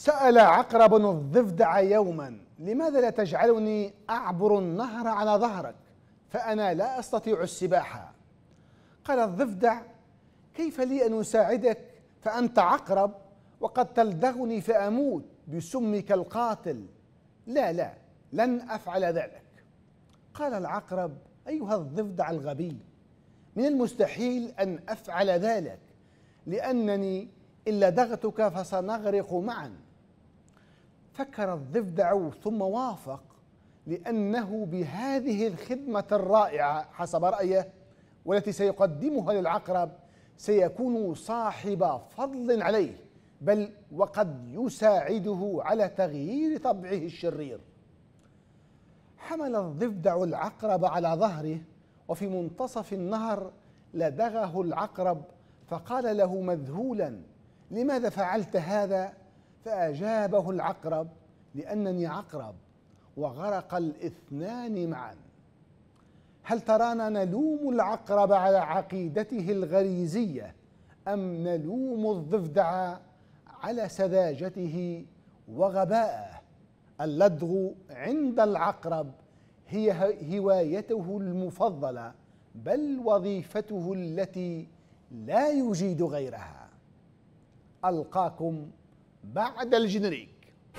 سأل عقرب الضفدع يوما: لماذا لا تجعلني أعبر النهر على ظهرك فأنا لا أستطيع السباحة؟ قال الضفدع: كيف لي أن أساعدك فأنت عقرب وقد تلدغني فأموت بسمك القاتل. لا لن أفعل ذلك. قال العقرب: أيها الضفدع الغبي، من المستحيل أن أفعل ذلك، لأنني إن لدغتك فسنغرق معا. فكر الضفدع ثم وافق، لأنه بهذه الخدمة الرائعة حسب رأيه والتي سيقدمها للعقرب سيكون صاحب فضل عليه، بل وقد يساعده على تغيير طبعه الشرير. حمل الضفدع العقرب على ظهره، وفي منتصف النهر لدغه العقرب، فقال له مذهولا: لماذا فعلت هذا؟ فأجابه العقرب: لأنني عقرب. وغرق الاثنان معا. هل ترانا نلوم العقرب على عقيدته الغريزية، أم نلوم الضفدع على سذاجته وغبائه؟ اللدغ عند العقرب هي هوايته المفضلة، بل وظيفته التي لا يجيد غيرها. ألقاكم بعد الجنريك.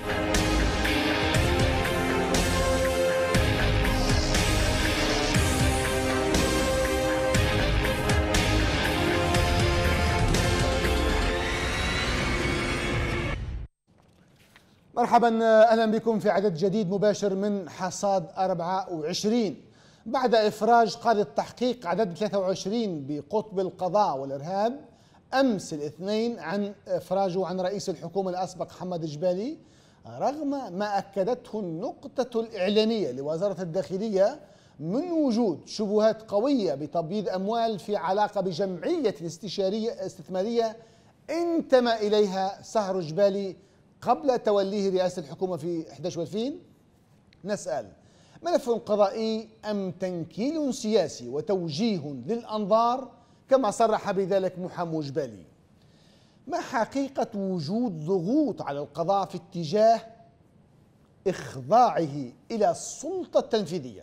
مرحبا، أهلا بكم في عدد جديد مباشر من حصاد 24. بعد إفراج قاضي التحقيق عدد 23 بقطب القضاء والإرهاب أمس الاثنين عن إفراجه عن رئيس الحكومة الأسبق حماد الجبالي، رغم ما أكدته النقطة الإعلامية لوزارة الداخلية من وجود شبهات قوية بتبييض أموال في علاقة بجمعية استثمارية انتمى إليها سهر جبالي قبل توليه رئاسة الحكومة في 11/2000. نسأل: ملف قضائي أم تنكيل سياسي وتوجيه للأنظار كما صرح بذلك محامو جبالي؟ ما حقيقة وجود ضغوط على القضاء في اتجاه إخضاعه إلى السلطة التنفيذية؟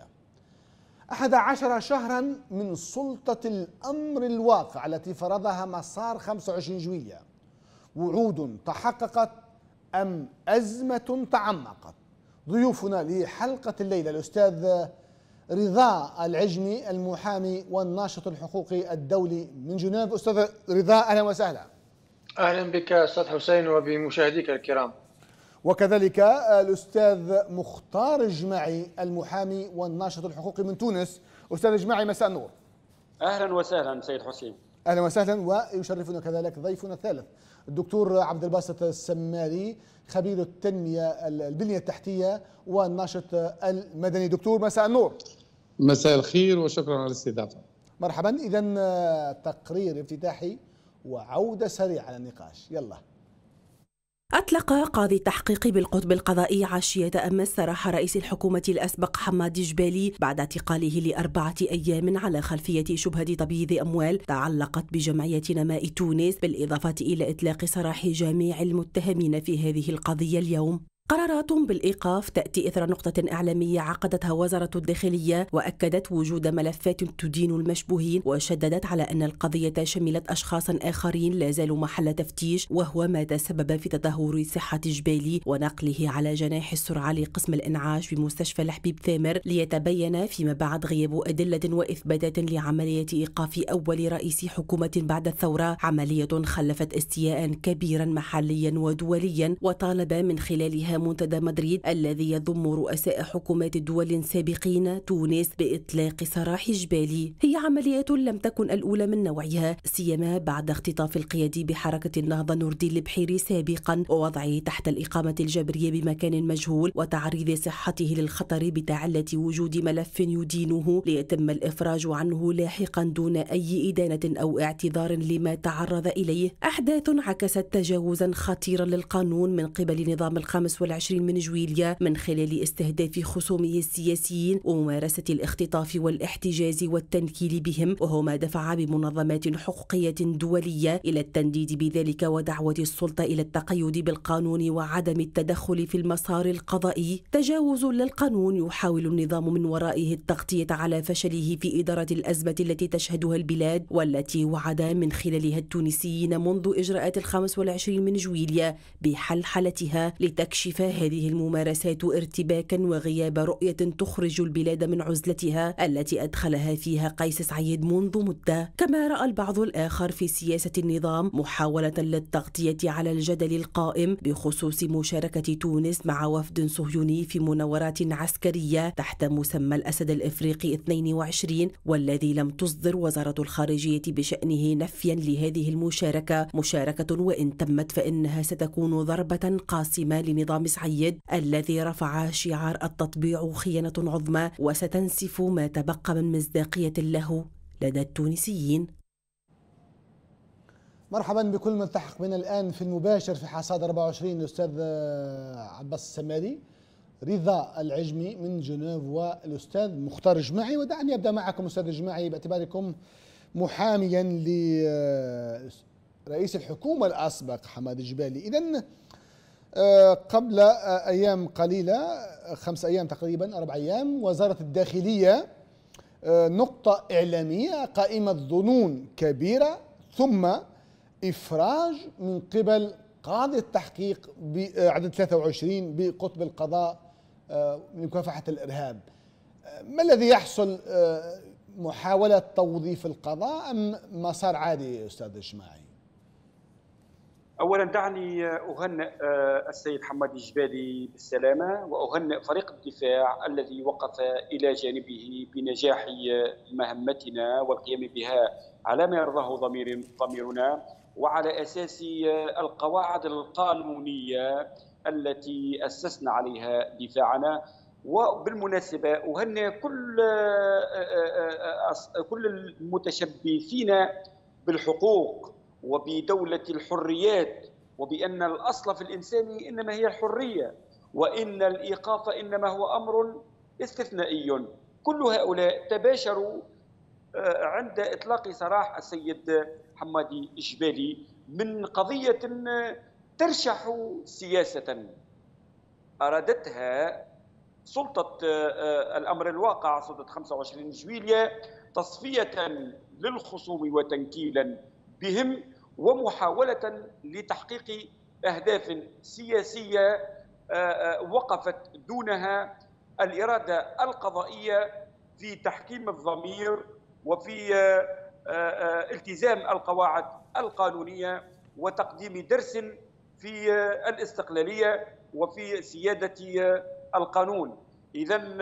11 شهرا من سلطة الأمر الواقع التي فرضها مسار 25 جويلية، وعود تحققت أم أزمة تعمقت؟ ضيوفنا لحلقة الليلة الأستاذ رضا العجمي المحامي والناشط الحقوقي الدولي من جنيف. أستاذ رضا، أهلا وسهلا. أهلا بك أستاذ حسين وبمشاهديك الكرام. وكذلك الأستاذ مختار الجماعي المحامي والناشط الحقوقي من تونس. أستاذ الجماعي، مساء النور. أهلا وسهلا سيد حسين. أهلا وسهلا. ويشرفنا كذلك ضيفنا الثالث الدكتور عبد الباسط السماري، خبير البنية التحتية والناشط المدني. دكتور، مساء النور. مساء الخير وشكرا على الاستضافة. مرحبا. إذن تقرير افتتاحي وعودة سريعة على النقاش، يلا. أطلق قاضي التحقيق بالقطب القضائي عشية أمس سراح رئيس الحكومة الأسبق حماد جبالي بعد اعتقاله ل4 أيام على خلفية شبهة تبييض أموال تعلقت بجمعية نماء تونس، بالإضافة إلى إطلاق سراح جميع المتهمين في هذه القضية اليوم. قرارات بالإيقاف تأتي إثر نقطة إعلامية عقدتها وزارة الداخلية، وأكدت وجود ملفات تدين المشبوهين، وشددت على أن القضية شملت أشخاص آخرين لا زالوا محل تفتيش، وهو ما تسبب في تدهور صحة جبالي ونقله على جناح السرعة لقسم الإنعاش بمستشفى الحبيب ثامر، ليتبين فيما بعد غياب أدلة وإثباتات لعملية إيقاف أول رئيس حكومة بعد الثورة، عملية خلفت استياء كبيرا محليا ودوليا، وطالب من خلالها منتدى مدريد الذي يضم رؤساء حكومات الدول سابقين تونس بإطلاق سراح جبالي. هي عملية لم تكن الأولى من نوعها، سيما بعد اختطاف القيادي بحركة النهضة نور الدين البحيري سابقا ووضعه تحت الإقامة الجبرية بمكان مجهول وتعريض صحته للخطر بتعلة وجود ملف يدينه، ليتم الإفراج عنه لاحقا دون أي إدانة أو اعتذار لما تعرض إليه. أحداث عكست تجاوزا خطيرا للقانون من قبل نظام ال45 25 من جويلية من خلال استهداف خصومه السياسيين وممارسة الاختطاف والاحتجاز والتنكيل بهم، وهو ما دفع بمنظمات حقوقية دولية إلى التنديد بذلك ودعوة السلطة إلى التقيد بالقانون وعدم التدخل في المسار القضائي. تجاوز للقانون يحاول النظام من ورائه التغطية على فشله في إدارة الأزمة التي تشهدها البلاد، والتي وعد من خلالها التونسيين منذ إجراءات 25 من جويلية بحلحلتها لتكشف هذه الممارسات ارتباكا وغياب رؤية تخرج البلاد من عزلتها التي أدخلها فيها قيس سعيد منذ مدة. كما رأى البعض الآخر في سياسة النظام محاولة للتغطية على الجدل القائم بخصوص مشاركة تونس مع وفد صهيوني في مناورات عسكرية تحت مسمى الأسد الإفريقي 22، والذي لم تصدر وزارة الخارجية بشأنه نفيا لهذه المشاركة، مشاركة وإن تمت فإنها ستكون ضربة قاسمة لنظام سعيد الذي رفع شعار التطبيع خيانة عظمى، وستنسف ما تبقى من مصداقية له لدى التونسيين. مرحبا بكل من التحق بنا الآن في المباشر في حصاد 24 الأستاذ عباس السماري، رضا العجمي من جنيف، والأستاذ مختار جماعي. ودعني أبدأ معكم أستاذ جماعي باعتباركم محاميا لرئيس الحكومة الأسبق حماد الجبالي. إذن قبل أيام قليلة، 5 أيام تقريبا، 4 أيام، وزارة الداخلية نقطة إعلامية قائمة ظنون كبيرة ثم إفراج من قبل قاضي التحقيق بعدد 23 بقطب القضاء لمكافحة الإرهاب. ما الذي يحصل؟ محاولة توظيف القضاء أم مسار عادي أستاذ الجماعي؟ أولا دعني أهنئ السيد حماد الجبالي بالسلامة، وأهنئ فريق الدفاع الذي وقف إلى جانبه بنجاح مهمتنا والقيام بها على ما يرضاه ضميرنا، وعلى أساس القواعد القانونية التي أسسنا عليها دفاعنا. وبالمناسبة أهنئ كل المتشبثين بالحقوق وبدولة الحريات، وبأن الأصل في الإنسان إنما هي الحرية، وإن الإيقاف إنما هو أمر استثنائي. كل هؤلاء تباشروا عند إطلاق سراح السيد حماد الجبالي من قضية ترشح سياسة أرادتها سلطة الأمر الواقع، سلطة 25 جويلية، تصفية للخصوم وتنكيلا بهم ومحاولة لتحقيق أهداف سياسية وقفت دونها الإرادة القضائية في تحكيم الضمير وفي التزام القواعد القانونية وتقديم درس في الاستقلالية وفي سيادة القانون. إذن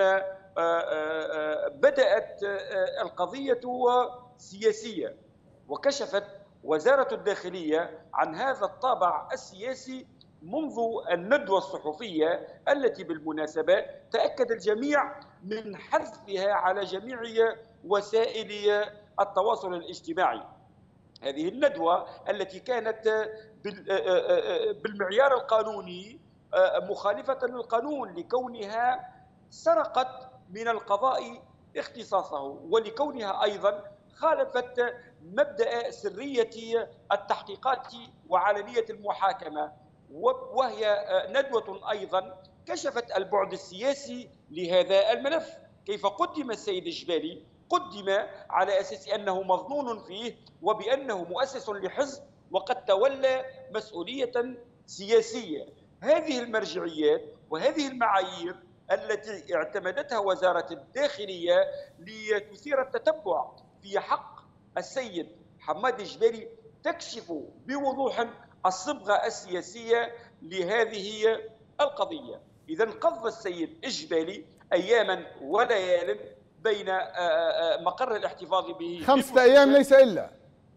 بدأت القضية سياسية، وكشفت وزارة الداخلية عن هذا الطابع السياسي منذ الندوة الصحفية التي بالمناسبة تأكد الجميع من حذفها على جميع وسائل التواصل الاجتماعي. هذه الندوة التي كانت بالمعيار القانوني مخالفة للقانون لكونها سرقت من القضاء اختصاصه، ولكونها أيضا خالفت مبدأ سرية التحقيقات وعلنية المحاكمة، وهي ندوة أيضا كشفت البعد السياسي لهذا الملف. كيف قدم السيد الجبالي؟ قدم على أساس أنه مظنون فيه وبأنه مؤسس لحزب وقد تولى مسؤولية سياسية. هذه المرجعيات وهذه المعايير التي اعتمدتها وزارة الداخلية لتثير التتبع في حق السيد حماد الجبالي تكشف بوضوح الصبغة السياسية لهذه القضية. إذن قضى السيد الجبالي أياما وليال بين مقر الاحتفاظ به 5 أيام ليس إلا،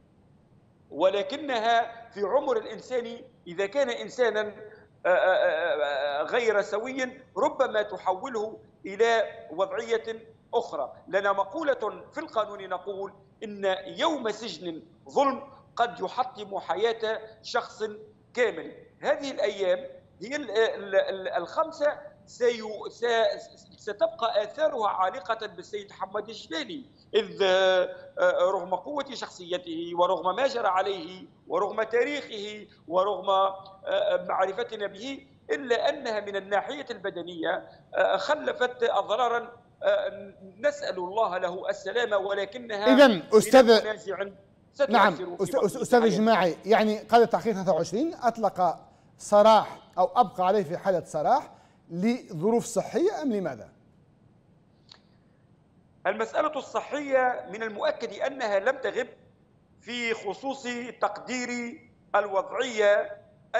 ولكنها في عمر الإنسان إذا كان إنسانا غير سوي ربما تحوله إلى وضعية أخرى. لنا مقولة في القانون نقول إن يوم سجن ظلم قد يحطم حياة شخص كامل. هذه الأيام هي الخمسة ستبقى آثارها عالقة بالسيد حماد الجبالي، إذ رغم قوة شخصيته ورغم ما جرى عليه ورغم تاريخه ورغم معرفتنا به، إلا أنها من الناحية البدنية خلفت أضرارا نسأل الله له السلامة، ولكنها إذن أستاذ نعم أستاذ الجماعي، يعني قاضي التحقيق 23 أطلق سراح أو أبقى عليه في حالة سراح لظروف صحية أم لماذا؟ المسألة الصحية من المؤكد أنها لم تغب في خصوص تقدير الوضعية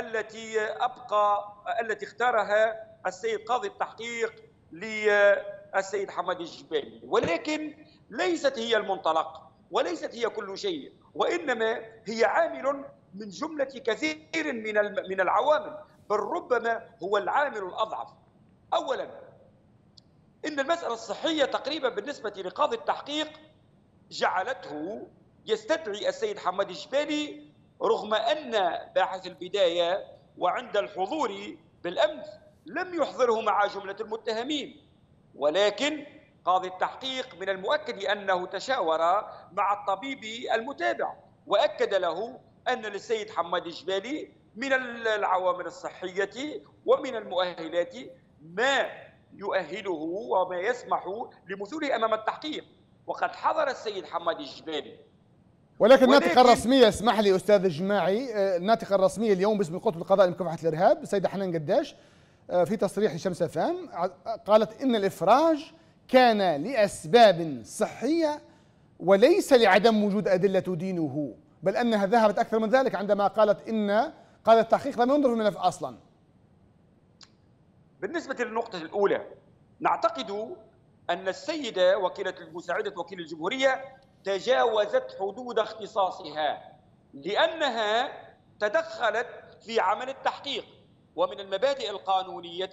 التي اختارها السيد قاضي التحقيق للسيد حماد الجبالي، ولكن ليست هي المنطلق وليست هي كل شيء، وإنما هي عامل من جملة كثير من العوامل، بل ربما هو العامل الأضعف. أولا، إن المسألة الصحية تقريبا بالنسبة لقاضي التحقيق جعلته يستدعي السيد حماد الجبالي، رغم أن باحث البداية وعند الحضور بالأمس لم يحضره مع جملة المتهمين، ولكن قاضي التحقيق من المؤكد أنه تشاور مع الطبيب المتابع وأكد له أن للسيد حماد الجبالي من العوامل الصحية ومن المؤهلات ما يؤهله وما يسمح لمثوله أمام التحقيق، وقد حضر السيد حماد الجبالي. ولكن الناطقة الرسمية، اسمح لي أستاذ الجماعي، الناطقة الرسمية اليوم باسم القطب القضائي لمكافحة الإرهاب السيدة حنان قداش في تصريح لشمس فام قالت إن الإفراج كان لأسباب صحية وليس لعدم وجود أدلة تدينه، بل أنها ذهبت أكثر من ذلك عندما قالت إن قاضي التحقيق لم ينظر في الملف أصلا. بالنسبة للنقطة الأولى، نعتقد أن السيدة وكيلة مساعدة وكيل الجمهورية تجاوزت حدود اختصاصها، لأنها تدخلت في عمل التحقيق، ومن المبادئ القانونية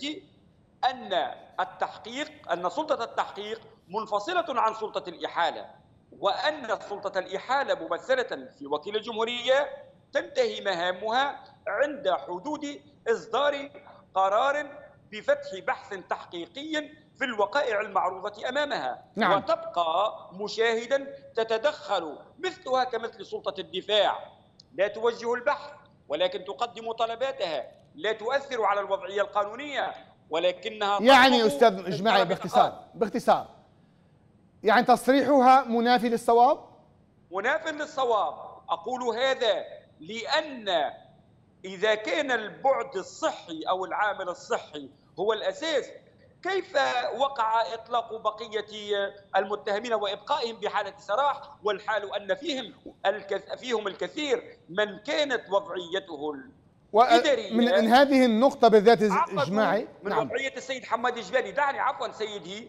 أن سلطة التحقيق منفصلة عن سلطة الإحالة، وأن سلطة الإحالة ممثلة في وكيل الجمهورية تنتهي مهامها عند حدود إصدار قرار بفتح بحث تحقيقي في الوقائع المعروضة أمامها. نعم. وتبقى مشاهدا تتدخل مثلها كمثل سلطة الدفاع، لا توجه البحث ولكن تقدم طلباتها، لا تؤثر على الوضعية القانونية ولكنها يعني أستاذ إجماعي باختصار يعني تصريحها منافي للصواب؟ منافي للصواب. أقول هذا لأن إذا كان البعد الصحي أو العامل الصحي هو الأساس، كيف وقع إطلاق بقية المتهمين وإبقائهم بحالة سراح، والحال أن فيهم الكثير من كانت وضعيته من هذه النقطة بالذات إجماعي من وضعية السيد حماد الجبالي. دعني عفوا سيدي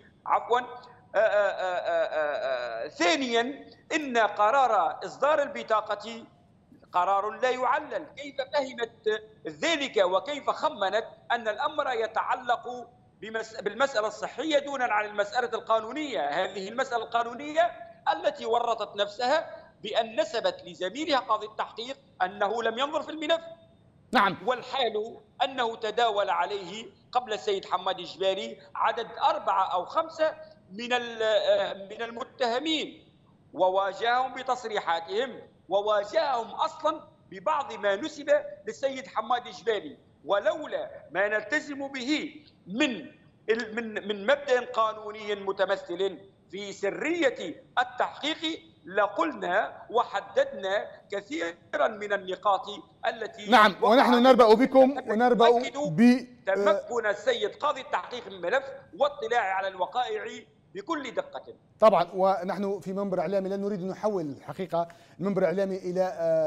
ثانيا، إن قرار إصدار البطاقة قرار لا يعلل. كيف فهمت ذلك وكيف خمنت أن الأمر يتعلق بالمسألة الصحية دونا عن المسألة القانونية؟ هذه المسألة القانونية التي ورطت نفسها بأن نسبت لزميلها قاضي التحقيق أنه لم ينظر في الملف. نعم. والحال أنه تداول عليه قبل السيد حماد الجبالي عدد 4 أو 5 من المتهمين، وواجههم بتصريحاتهم، وواجههم أصلا ببعض ما نسب للسيد حماد الجبالي. ولولا ما نلتزم به من مبدأ قانوني متمثل في سرية التحقيق لقلنا وحددنا كثيرا من النقاط التي نعم، ونحن نربأ بكم ونربأ تمكن السيد قاضي التحقيق من الملف واطلاع على الوقائع بكل دقة. طبعا، ونحن في منبر إعلامي لا نريد أن نحول الحقيقة المنبر الإعلامي إلى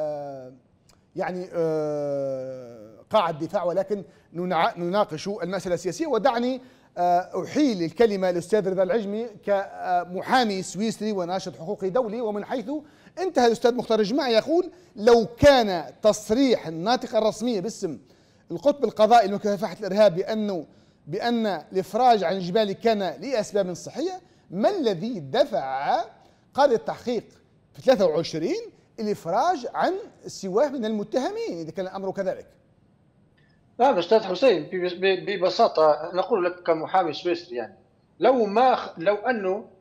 قاعة دفاع، ولكن نناقش المسألة السياسية. ودعني أحيل الكلمة للأستاذ رضا العجمي كمحامي سويسري وناشط حقوقي دولي، ومن حيث انتهى الأستاذ مختار الجماعي يقول لو كان تصريح الناطقة الرسمية باسم القطب القضائي لمكافحة الإرهاب بأن الإفراج عن الجبالي كان لأسباب صحية، ما الذي دفع قاضي التحقيق في 23 الإفراج عن سواه من المتهمين إذا كان الأمر كذلك؟ نعم أستاذ حسين، ببساطة نقول لك كمحامي سويسري، يعني لو أنه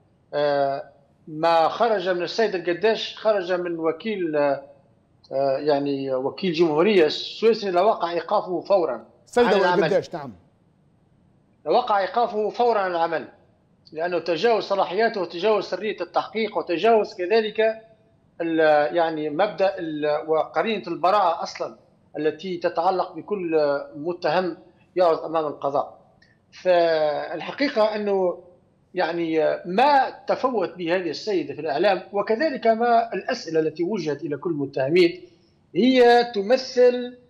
ما خرج من السيد القداش خرج من وكيل يعني وكيل جمهورية السويسري لوقع إيقافه فورا عن العمل. القداش نعم، لوقع إيقافه فورا عن العمل، لأنه تجاوز صلاحياته وتجاوز سرية التحقيق وتجاوز كذلك يعني مبدأ وقرينة البراءة أصلا التي تتعلق بكل متهم يعرض أمام القضاء. فالحقيقة أنه يعني ما تفوت به هذه السيدة في الإعلام وكذلك ما الأسئلة التي وجهت إلى كل المتهمين هي تمثل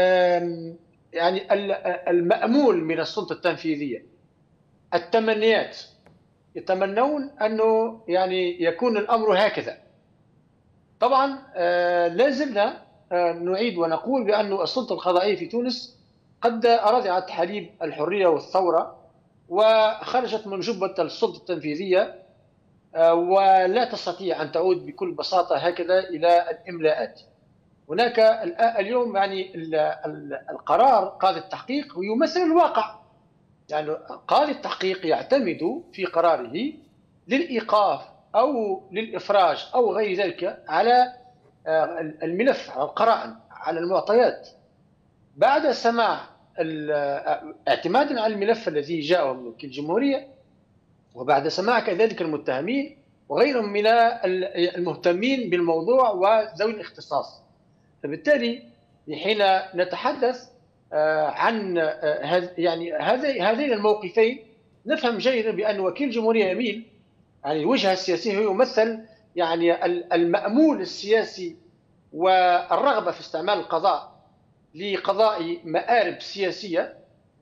يعني المأمول من السلطة التنفيذية. التمنيات، يتمنون أنه يعني يكون الأمر هكذا. طبعا لا زلنا نعيد ونقول بأن السلطة القضائية في تونس قد رضعت حليب الحرية والثورة وخرجت من جبة السلطة التنفيذية، ولا تستطيع أن تعود بكل بساطة هكذا إلى الإملاءات. هناك اليوم يعني القرار قاضي التحقيق يمثل الواقع، يعني قاضي التحقيق يعتمد في قراره للإيقاف أو للإفراج أو غير ذلك على الملف، على القرائن، على المعطيات، بعد سماع اعتمادا على الملف الذي جاء من وكيل الجمهورية، وبعد سماع كذلك المتهمين وغيرهم من المهتمين بالموضوع وذوي الاختصاص. فبالتالي حين نتحدث عن يعني هذين الموقفين نفهم جيدا بأن وكيل الجمهورية يميل، يعني الوجهة السياسية هو يمثل يعني المأمول السياسي والرغبة في استعمال القضاء لقضاء مآرب سياسية،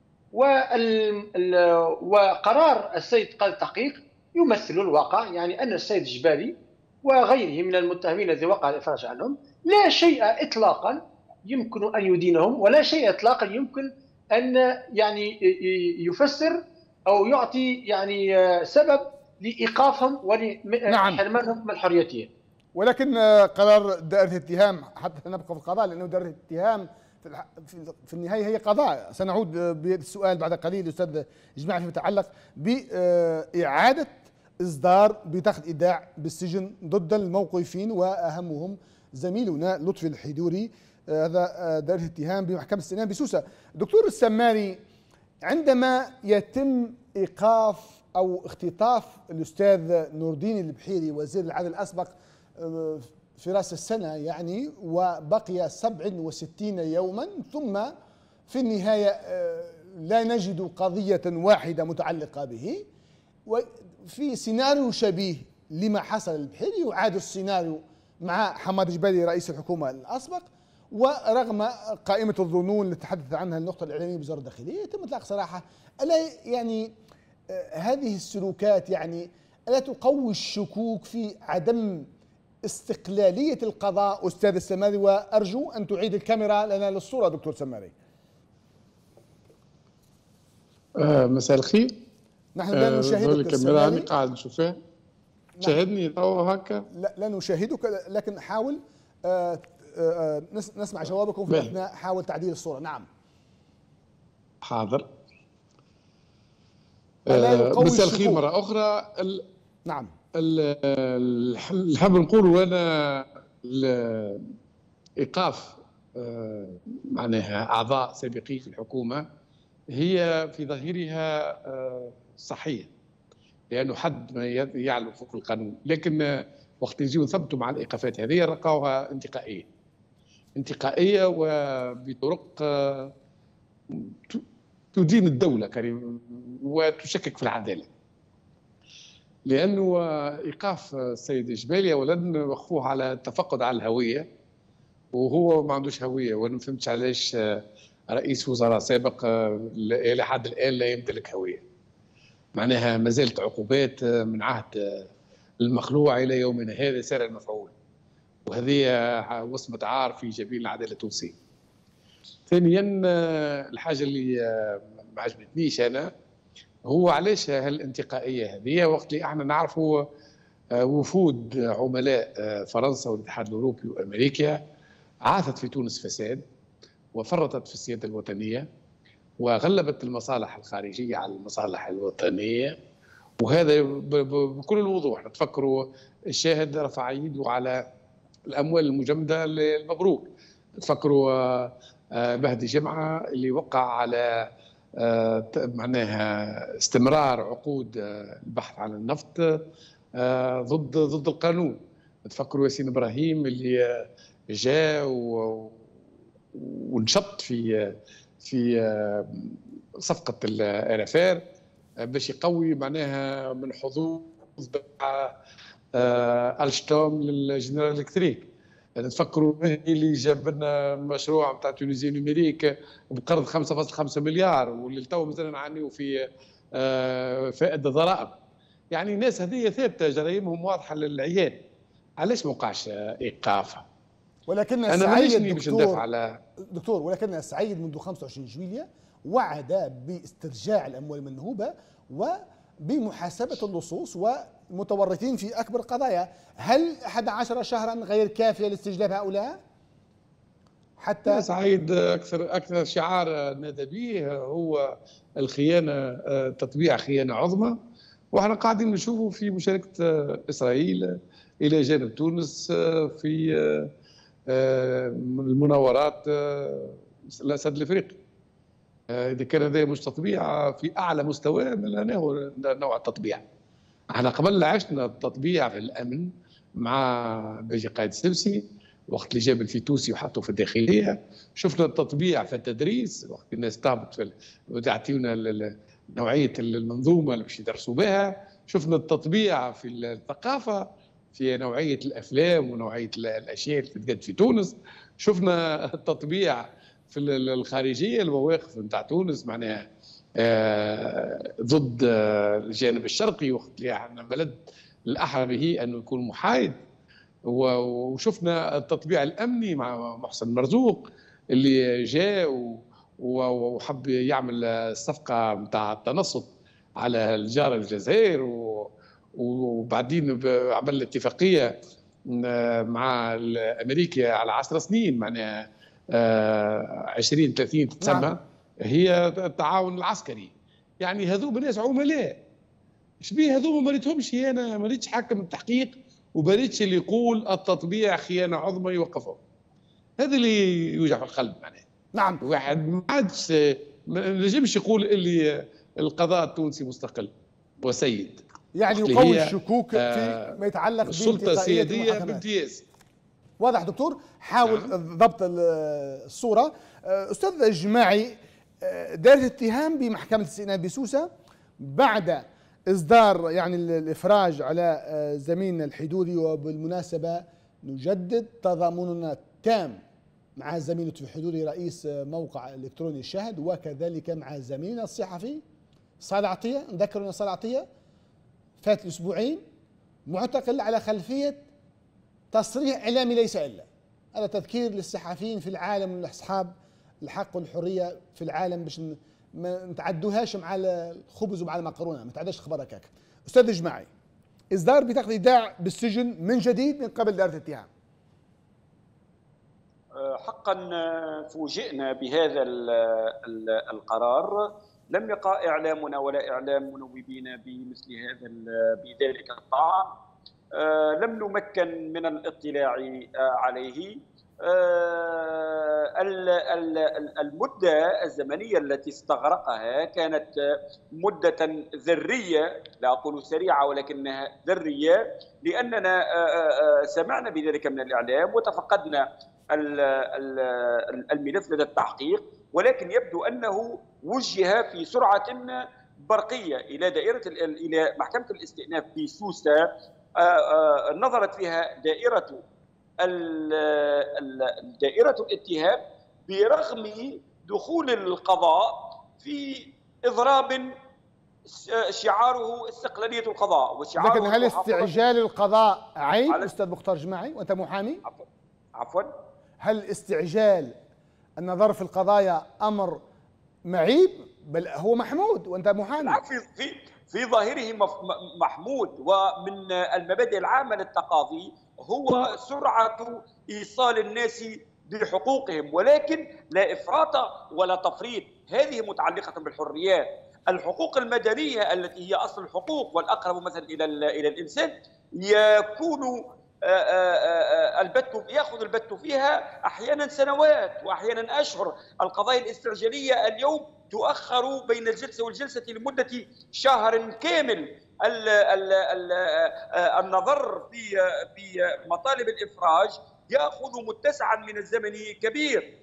وقرار السيد قاضي التحقيق يمثل الواقع، يعني أن السيد الجبالي وغيره من المتهمين الذي وقع الإفراج عنهم لا شيء إطلاقا يمكن أن يدينهم، ولا شيء إطلاقا يمكن أن يعني يفسر أو يعطي يعني سبب لإيقافهم ولحرمانهم من حريتهم. ولكن قرار دائرة الاتهام، حتى نبقى في القضاء لأنه دائرة الاتهام في النهاية هي قضاء. سنعود بالسؤال بعد قليل أستاذ إجماع فيما يتعلق بإعادة إصدار بطاقة إيداع بالسجن ضد الموقوفين وأهمهم زميلنا لطفي الحيدوري. هذا دائرة اتهام بمحكمة الاستئناف بسوسة. دكتور السماري، عندما يتم إيقاف أو اختطاف الأستاذ نور الدين البحيري وزير العدل الأسبق في رأس السنة يعني، وبقي 67 يوما، ثم في النهاية لا نجد قضية واحدة متعلقة به، وفي سيناريو شبيه لما حصل للبحيري يعاد السيناريو مع حماد جبالي رئيس الحكومة الأسبق، ورغم قائمة الظنون اللي تحدث عنها النقطة الإعلامية بوزارة الداخلية يتم إطلاق سراحة. ألا يعني هذه السلوكات يعني ألا تقوي الشكوك في عدم استقلالية القضاء أستاذ السماري؟ وأرجو أن تعيد الكاميرا لنا للصورة دكتور سماري. مساء الخير. نحن لا نشاهدك الكاميرا هذه قاعد نشوفها. تشاهدني تو هكا؟ لا نشاهدك، لكن حاول نسمع جوابكم في أثناء حاول تعديل الصورة. نعم حاضر. مساء الخير مرة أخرى. نعم نحب نقول أنا إيقاف معناها أعضاء سابقين في الحكومة هي في ظاهرها صحية، لأنه حد ما يعلو فوق القانون، لكن وقت يجيو نثبتوا مع الإيقافات هذه نلقاوها انتقائية وبطرق تدين الدولة وتشكك في العدالة. لأنه إيقاف السيد الجبالي أولا وقفوه على التفقد على الهوية، وهو ما عندوش هوية، وأنا ما فهمتش علاش رئيس وزراء سابق لحد الآن لا يمتلك هوية. معناها ما زالت عقوبات من عهد المخلوع إلى يومنا هذا سار المفعول، وهذه وصمة عار في جبين العدالة التونسية. ثانيا الحاجة اللي ما عجبتنيش أنا هو علاش هالانتقائية هذه وقت اللي احنا نعرفوا وفود عملاء فرنسا والاتحاد الأوروبي وأمريكا عاثت في تونس فساد وفرطت في السيادة الوطنية وغلبت المصالح الخارجية على المصالح الوطنية، وهذا بكل الوضوح. تفكروا الشاهد رفع يده على الأموال المجمدة للمبروك، تفكروا مهدي جمعة اللي وقع على معناها استمرار عقود البحث عن النفط ضد القانون، تفكروا ياسين إبراهيم اللي جاء ونشط في صفقة الRFR باش يقوي معناها من حظوظ ألشتوم للجنرال إلكتريك. تفكروا مهدي اللي جاب لنا مشروع نتاع تونسي نوميريك بقرض 5.5 مليار، واللي تو مازال نعانيو في فائدة ضرائب. يعني الناس هذه ثابتة جرائمهم واضحة للعيان، علاش ما وقعش إيقافها؟ ولكن السعيد باش ندافع على دكتور، ولكن السعيد منذ 25 جويلية وعد باسترجاع الأموال المنهوبة وبمحاسبة اللصوص والمتورطين في أكبر القضايا. هل 11 شهرا غير كافية لاستجلاب هؤلاء؟ حتى سعيد أكثر شعار نادى به هو الخيانة، تطبيع خيانة عظمى، وإحنا قاعدين نشوفوا في مشاركة إسرائيل إلى جانب تونس في المناورات الأسد الأفريقي. إذا كان هذا مش تطبيع في أعلى مستوى من نوع التطبيع. احنا قبل عشنا التطبيع في الأمن مع بيجي قائد السبسي وقت اللي جاب الفيتوسي وحطوا في الداخلية، شفنا التطبيع في التدريس وقت الناس تعبت وتعطيونا نوعية المنظومة اللي باش يدرسوا بها، شفنا التطبيع في الثقافة في نوعية الأفلام ونوعية الأشياء اللي تتقدم في تونس، شفنا التطبيع في الخارجية المواقف نتاع تونس معناها ضد الجانب الشرقي وقت اللي احنا بلد الأحرى به أنه يكون محايد، وشفنا التطبيع الأمني مع محسن مرزوق اللي جاء وحب يعمل الصفقة نتاع التنصت على الجار الجزائر، وبعدين عمل اتفاقية مع أمريكا على 10 سنين معناها 2030 تتسمى هي التعاون العسكري. يعني هذوما ناس عملاء، شبيه هذوما ما ريتهمش، انا ما ريتش حاكم التحقيق وما ريتش اللي يقول التطبيع خيانه عظمى يوقفه. هذا اللي يوجع في القلب معناها. نعم، واحد ما عادش ما نجمش يقول اللي القضاء التونسي مستقل وسيد، يعني يقوي الشكوك في ما يتعلق بالسلطه السياديه بامتياز. واضح دكتور، حاول ضبط الصوره. استاذ الجماعي، دارت اتهام بمحكمه الاستئناف بسوسه بعد اصدار يعني الافراج على زميلنا الحدودي، وبالمناسبه نجدد تضامننا التام مع زميلنا الحدودي رئيس موقع الكتروني الشهد، وكذلك مع زميلنا الصحفي صالح عطيه. نذكر ان صالح عطيه فات اسبوعين معتقل على خلفيه تصريح اعلامي ليس الا. هذا تذكير للصحفيين في العالم والاصحاب الحق والحريه في العالم باش ما نتعدوهاش مع الخبز ومع المقرونه، ما تعداش خبر هكاك. استاذ الجماعي، اصدار بطاقه ايداع بالسجن من جديد من قبل دار الاتهام. حقا فوجئنا بهذا القرار، لم يقع اعلامنا ولا اعلام منوبين بمثل هذا بذلك الطعن، لم نمكن من الاطلاع عليه. المدة الزمنية التي استغرقها كانت مدة ذرية، لا أقول سريعة ولكنها ذرية، لأننا سمعنا بذلك من الإعلام وتفقدنا الملف لدى التحقيق، ولكن يبدو أنه وجه في سرعة برقية إلى محكمة الاستئناف في سوسة، نظرت فيها دائرة الاتهام برغم دخول القضاء في إضراب شعاره استقلالية القضاء وشعاره. لكن هل استعجال القضاء عيب أستاذ مختار جماعي وأنت محامي؟ عفوا، هل استعجال النظر في القضايا أمر معيب؟ بل هو محمود وأنت محامي. في ظاهره محمود، ومن المبادئ العامة للتقاضي هو سرعة إيصال الناس بحقوقهم، ولكن لا إفراط ولا تفريط. هذه متعلقة بالحريات. الحقوق المدنية التي هي أصل الحقوق والأقرب مثلا إلى الإنسان يكون يأخذ البت فيها أحيانا سنوات وأحيانا أشهر. القضايا الاستعجالية اليوم تؤخر بين الجلسة والجلسة لمدة شهر كامل. النظر في مطالب الإفراج يأخذ متسعا من الزمن كبير،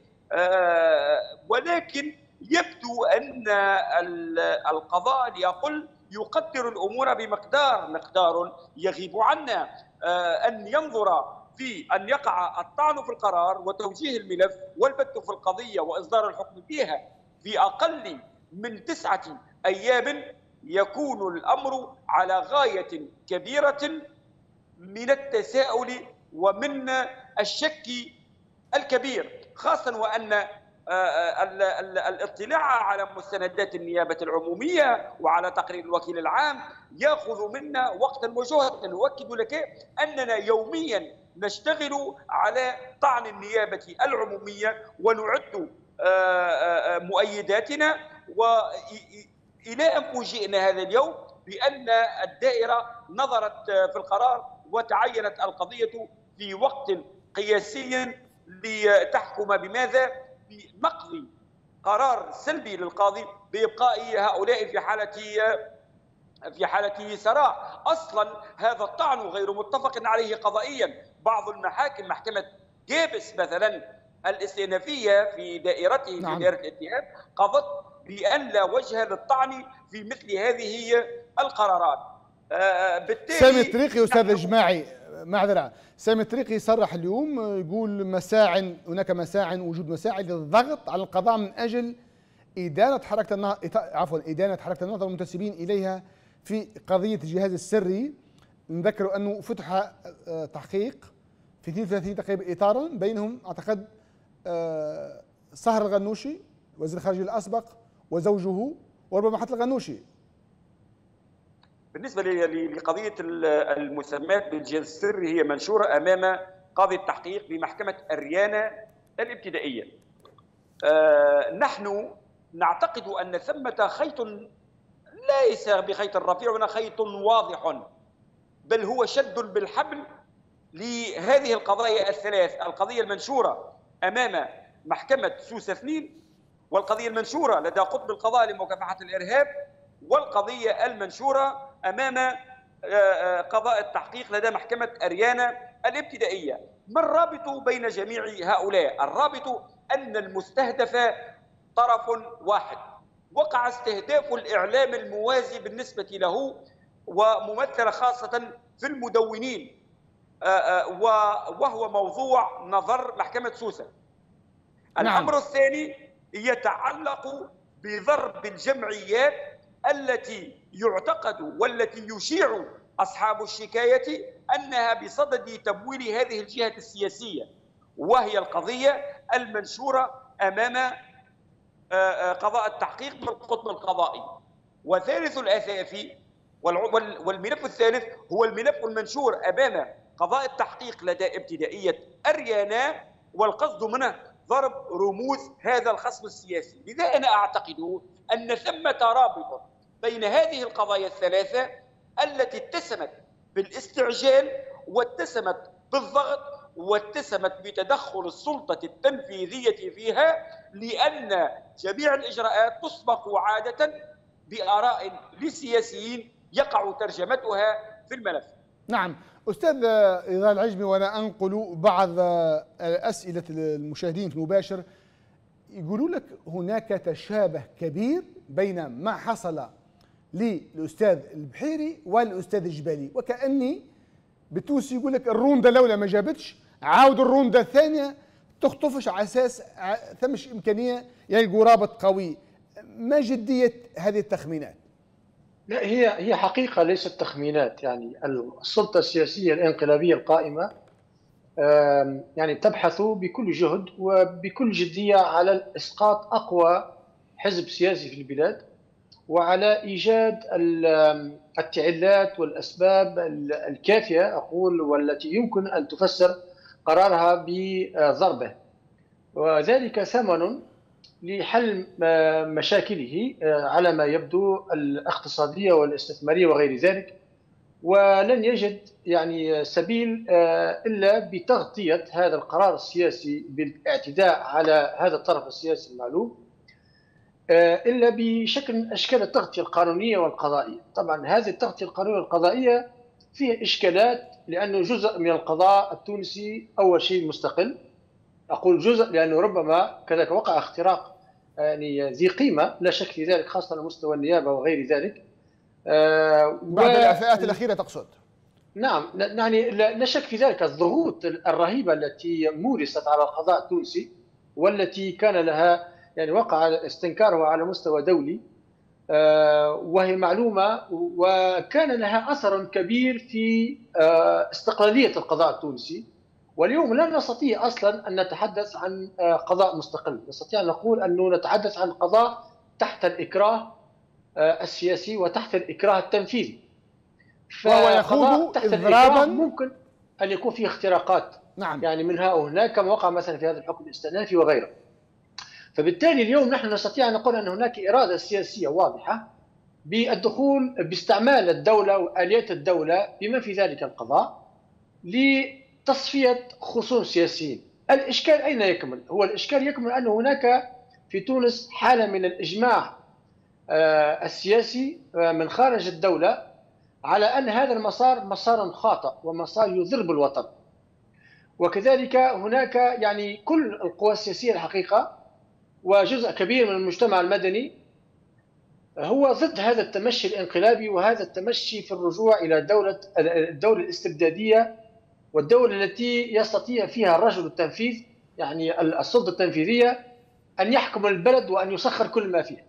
ولكن يبدو أن القضاء يقدر الأمور بمقدار يغيب عنا. أن ينظر في أن يقع الطعن في القرار وتوجيه الملف والبت في القضية وإصدار الحكم فيها في أقل من 9 أيام، يكون الأمر على غاية كبيرة من التساؤل ومن الشك الكبير، خاصة وأن الاطلاع على مستندات النيابة العمومية وعلى تقرير الوكيل العام يأخذ منا وقتا وجهدا. نؤكد لك أننا يوميا نشتغل على طعن النيابة العمومية ونعد مؤيداتنا، وإلى أن فوجئنا هذا اليوم بأن الدائرة نظرت في القرار وتعينت القضية في وقت قياسي لتحكم بماذا؟ بنقض قرار سلبي للقاضي بإبقاء هؤلاء في حالة سراح. أصلا هذا الطعن غير متفق عليه قضائيا. بعض المحاكم، محكمة جابس مثلا الاستئنافية في دائرته في دائرة الاتهام، قضت بأن لا وجه للطعن في مثل هذه القرارات. بالتالي سامي الطريقي أستاذ جماعي، معذرة، سامي الطريقي صرح اليوم يقول هناك وجود مساعي للضغط على القضاء من أجل إدانة حركة النهضة والمنتسبين إليها في قضية الجهاز السري. نذكر أنه فتح تحقيق في 32 تقريبا إطارا، بينهم أعتقد صهر الغنوشي وزير الخارجية الأسبق وزوجه وربما حتى الغنوشي. بالنسبة لقضية المسمات بالجهاز السري هي منشورة أمام قاضي التحقيق بمحكمة أريانا الابتدائية. نحن نعتقد أن ثمة خيط ليس بخيط رفيع ولا خيط واضح، بل هو شد بالحبل لهذه القضايا الثلاث: القضية المنشورة أمام محكمة سوسة 2، والقضية المنشورة لدى قطب القضاء لمكافحة الإرهاب، والقضية المنشورة أمام قضاء التحقيق لدى محكمة أريانا الابتدائية. ما الرابط بين جميع هؤلاء؟ الرابط أن المستهدف طرف واحد، وقع استهداف الإعلام الموازي بالنسبة له وممثل خاصة في المدونين، وهو موضوع نظر محكمة سوسة. الأمر الثاني يتعلق بضرب الجمعيات التي يعتقد والتي يشيع أصحاب الشكاية أنها بصدد تمويل هذه الجهة السياسية، وهي القضية المنشورة أمام قضاء التحقيق بالقطب القضائي. وثالث الأثاث والملف الثالث هو الملف المنشور أمام قضاء التحقيق لدى ابتدائية أريانا، والقصد منه ضرب رموز هذا الخصم السياسي. لذا أنا أعتقد أن ثمة رابط بين هذه القضايا الثلاثة التي اتسمت بالاستعجال واتسمت بالضغط واتسمت بتدخل السلطة التنفيذية فيها، لأن جميع الإجراءات تسبق عادة بآراء لسياسيين يقع ترجمتها في الملف. نعم أستاذ رضا العجمي، وأنا أنقل بعض أسئلة المشاهدين في المباشر، يقولوا لك هناك تشابه كبير بين ما حصل للأستاذ البحيري والأستاذ الجبالي، وكأني بتونسي يقول لك الروندة الأولى ما جابتش، عاود الروندة الثانية تخطفش على أساس ثمش إمكانية يلقوا رابط قوي. ما جدية هذه التخمينات؟ لا، هي حقيقة ليست تخمينات. يعني السلطة السياسية الانقلابية القائمة يعني تبحث بكل جهد وبكل جدية على إسقاط أقوى حزب سياسي في البلاد، وعلى إيجاد التعلات والأسباب الكافية أقول والتي يمكن أن تفسر قرارها بضربه. وذلك ثمن لحل مشاكله على ما يبدو الاقتصادية والاستثمارية وغير ذلك، ولن يجد يعني سبيل إلا بتغطية هذا القرار السياسي بالاعتداء على هذا الطرف السياسي المعلوم، إلا بشكل من أشكال التغطية القانونية والقضائية. طبعا هذه التغطية القانونية والقضائية فيها إشكالات، لأنه جزء من القضاء التونسي أول شيء مستقل. أقول جزء لأنه ربما كذلك وقع اختراق يعني ذي قيمة لا شك في ذلك، خاصة على مستوى النيابة وغير ذلك. بعد الإعفاءات الأخيرة تقصد؟ نعم، يعني لا شك في ذلك. الضغوط الرهيبة التي مورست على القضاء التونسي والتي كان لها يعني وقع استنكارها على مستوى دولي، وهي معلومة، وكان لها أثر كبير في استقلالية القضاء التونسي. واليوم لا نستطيع أصلا أن نتحدث عن قضاء مستقل، نستطيع أن نقول أنه نتحدث عن قضاء تحت الإكراه السياسي وتحت الإكراه التنفيذي، وهو يخوض إضرابا ممكن أن يكون فيه اختراقات. نعم. يعني منها وهناك كما وقع مثلا في هذا الحكم الاستئنافي وغيره. فبالتالي اليوم نحن نستطيع أن نقول أن هناك إرادة سياسية واضحة بالدخول باستعمال الدولة وآليات الدولة بما في ذلك القضاء لتصفية خصوم سياسيين. الإشكال أين يكمن؟ هو الإشكال يكمن أن هناك في تونس حالة من الإجماع السياسي من خارج الدولة على أن هذا المسار مسار خاطئ ومسار يضر بالوطن، وكذلك هناك يعني كل القوى السياسية الحقيقة وجزء كبير من المجتمع المدني هو ضد هذا التمشي الانقلابي وهذا التمشي في الرجوع إلى الدولة الاستبدادية، والدولة التي يستطيع فيها الرجل التنفيذ يعني السلطة التنفيذية أن يحكم البلد وأن يسخر كل ما فيه.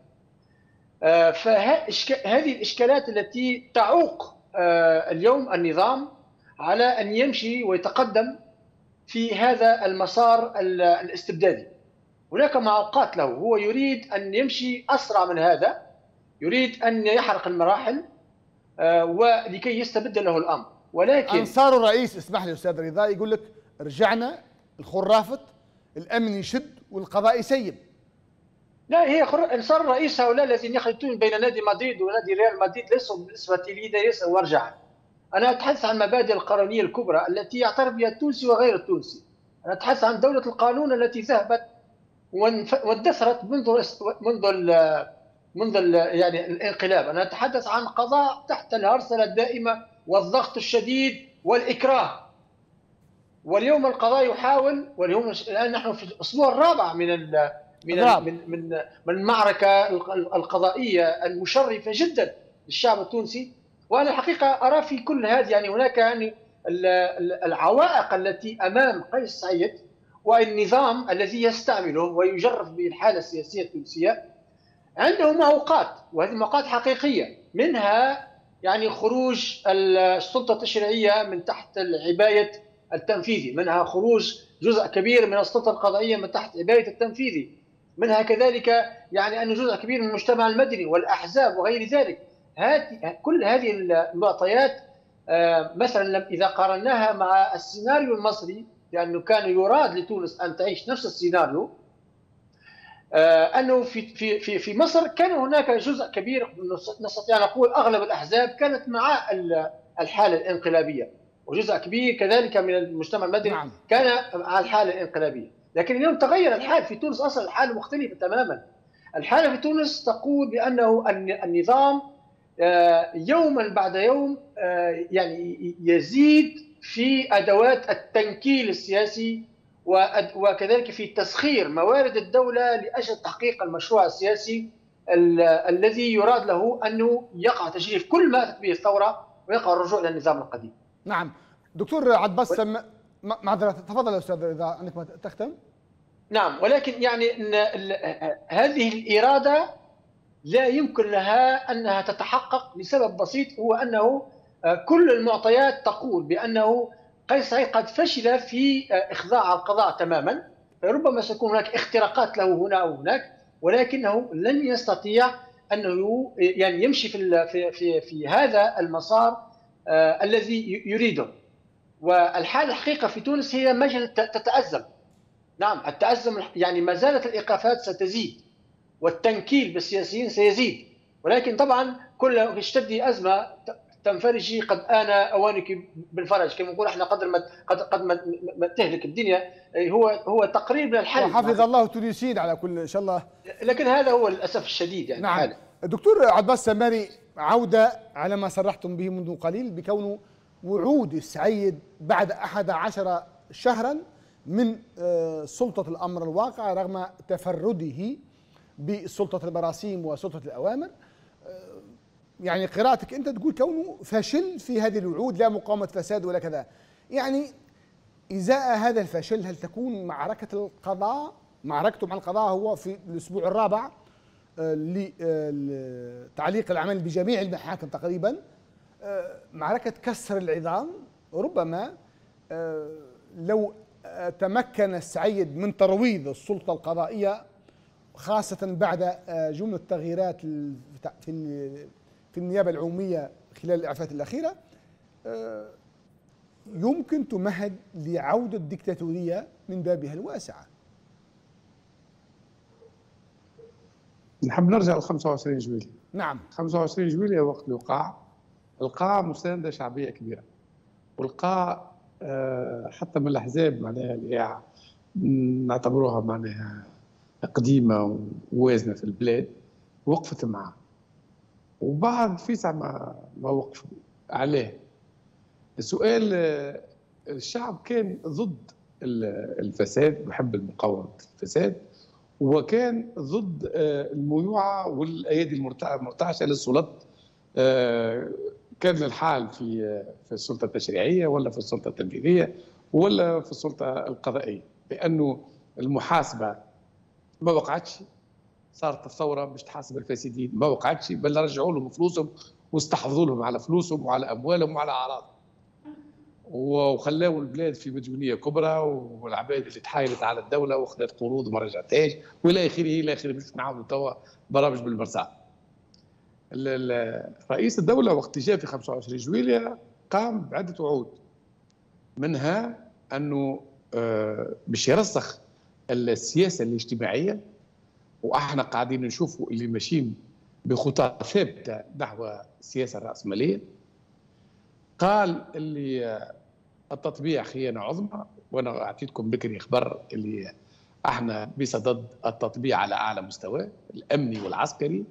فهذه الإشكالات التي تعوق اليوم النظام على أن يمشي ويتقدم في هذا المسار الاستبدادي. هناك معوقات له، هو يريد أن يمشي أسرع من هذا، يريد أن يحرق المراحل ولكي يستبد له الأمر. ولكن أنصار الرئيس، اسمح لي أستاذ رضا، يقول لك رجعنا الخرافة، الأمن يشد والقضاء يسيب. لا، هي أنصار الرئيس هؤلاء الذين يخلطون بين نادي مدريد ونادي ريال مدريد ليسوا بالنسبة لي ليسوا ورجعا. أنا أتحدث عن المبادئ القانونية الكبرى التي يعترف بها التونسي وغير التونسي. أنا أتحدث عن دولة القانون التي ذهبت واندثرت منذ يعني الانقلاب. أنا أتحدث عن قضاء تحت الهرسلة الدائمة والضغط الشديد والإكراه. واليوم القضاء يحاول، واليوم الآن نحن في الأسبوع الرابع من المعركة القضائية المشرفة جدا للشعب التونسي. وأنا الحقيقة أرى في كل هذه يعني هناك يعني العوائق التي أمام قيس سعيد والنظام الذي يستعمله ويجرف به الحالة السياسية التونسية عنده معوقات، وهذه معوقات حقيقية، منها يعني خروج السلطة التشريعية من تحت العباية التنفيذي، منها خروج جزء كبير من السلطة القضائية من تحت عباية التنفيذي، منها كذلك يعني أن جزء كبير من المجتمع المدني والأحزاب وغير ذلك. كل هذه المعطيات مثلا إذا قارناها مع السيناريو المصري، لأنه كان يراد لتونس أن تعيش نفس السيناريو، أنه في مصر كان هناك جزء كبير، نستطيع نقول أغلب الأحزاب كانت مع الحالة الانقلابية، وجزء كبير كذلك من المجتمع المدني نعم. كان مع الحالة الانقلابية. لكن اليوم تغير الحال في تونس، أصلا الحالة مختلفة تماما. الحالة في تونس تقول بأنه النظام يوما بعد يوم يعني يزيد في أدوات التنكيل السياسي وكذلك في تسخير موارد الدولة لأجل تحقيق المشروع السياسي الذي يراد له أنه يقع تجريف كل ما أتت به الثورة ويقع الرجوع إلى النظام القديم. نعم دكتور عدبسم، معذرة تفضل يا أستاذ إذا عندك ما تختم. نعم، ولكن يعني هذه الإرادة لا يمكن لها أنها تتحقق لسبب بسيط، هو أنه كل المعطيات تقول بأنه قيس سعيد قد فشل في إخضاع القضاء تماما، ربما سيكون هناك اختراقات له هنا أو هناك، ولكنه لن يستطيع أنه يعني يمشي في هذا المسار الذي يريده. والحالة الحقيقة في تونس هي مجال تتأزم، نعم، التأزم يعني ما زالت الإيقافات ستزيد والتنكيل بالسياسيين سيزيد، ولكن طبعا كل اشتدي أزمة تنفرجي قد آن أوانك بالفرج، كما نقول احنا قدر ما ما تهلك الدنيا هو تقريب من الحل. وحفظ الله تونسيين على كل ان شاء الله. لكن هذا هو للأسف الشديد يعني. نعم حاله. دكتور عباس سماري، عودة على ما صرحتم به منذ قليل بكونه وعود السعيد بعد 11 شهرا من سلطة الأمر الواقع رغم تفرده بسلطة المراسيم وسلطة الأوامر، يعني قراءتك أنت تقول كونه فشل في هذه الوعود، لا مقاومة فساد ولا كذا. يعني إزاء هذا الفشل هل تكون معركة القضاء، معركته مع القضاء هو في الأسبوع الرابع لتعليق العمل بجميع المحاكم تقريبا، معركة كسر العظام ربما لو تمكن السعيد من ترويض السلطة القضائية خاصة بعد جملة تغييرات في النيابة العمومية خلال الإعفاءات الأخيرة، يمكن تمهد لعودة الدكتاتورية من بابها الواسعة. نحب نرجع ل 25 جويلية. نعم 25 جويلية وقت القاع مساندة شعبية كبيرة، والقاع حتى من الأحزاب معناها اللي نعتبروها معناها قديمة ووازنة في البلاد وقفت معه، وبعد فيسع ما وقفوا عليه. السؤال الشعب كان ضد الفساد ويحب مقاومة الفساد، وكان ضد الميوعة والأيادي المرتعشة للسلطات، كان الحال في السلطة التشريعية ولا في السلطة التنفيذية ولا في السلطة القضائية، لأنه المحاسبة ما وقعتش. صارت الثورة باش تحاسب الفاسدين، ما وقعتش، بل رجعوا لهم فلوسهم واستحفظوا لهم على فلوسهم وعلى أموالهم وعلى أعراضهم، وخلاوا البلاد في مديونية كبرى، والعباد اللي تحايلت على الدولة واخذت قروض وما رجعتهاش والى اخره الى اخره. باش نعاودوا توا برامج بالمرصاد. رئيس الدولة وقت جاء في 25 جويلية قام بعدة وعود، منها انه باش يرسخ السياسة الاجتماعية، واحنا قاعدين نشوفوا اللي ماشيين بخطى ثابتة نحو السياسة الرأسمالية. قال اللي التطبيع خيانة عظمى، وانا اعطيتكم بكري خبر اللي احنا بصدد التطبيع على اعلى مستوى الامني والعسكري.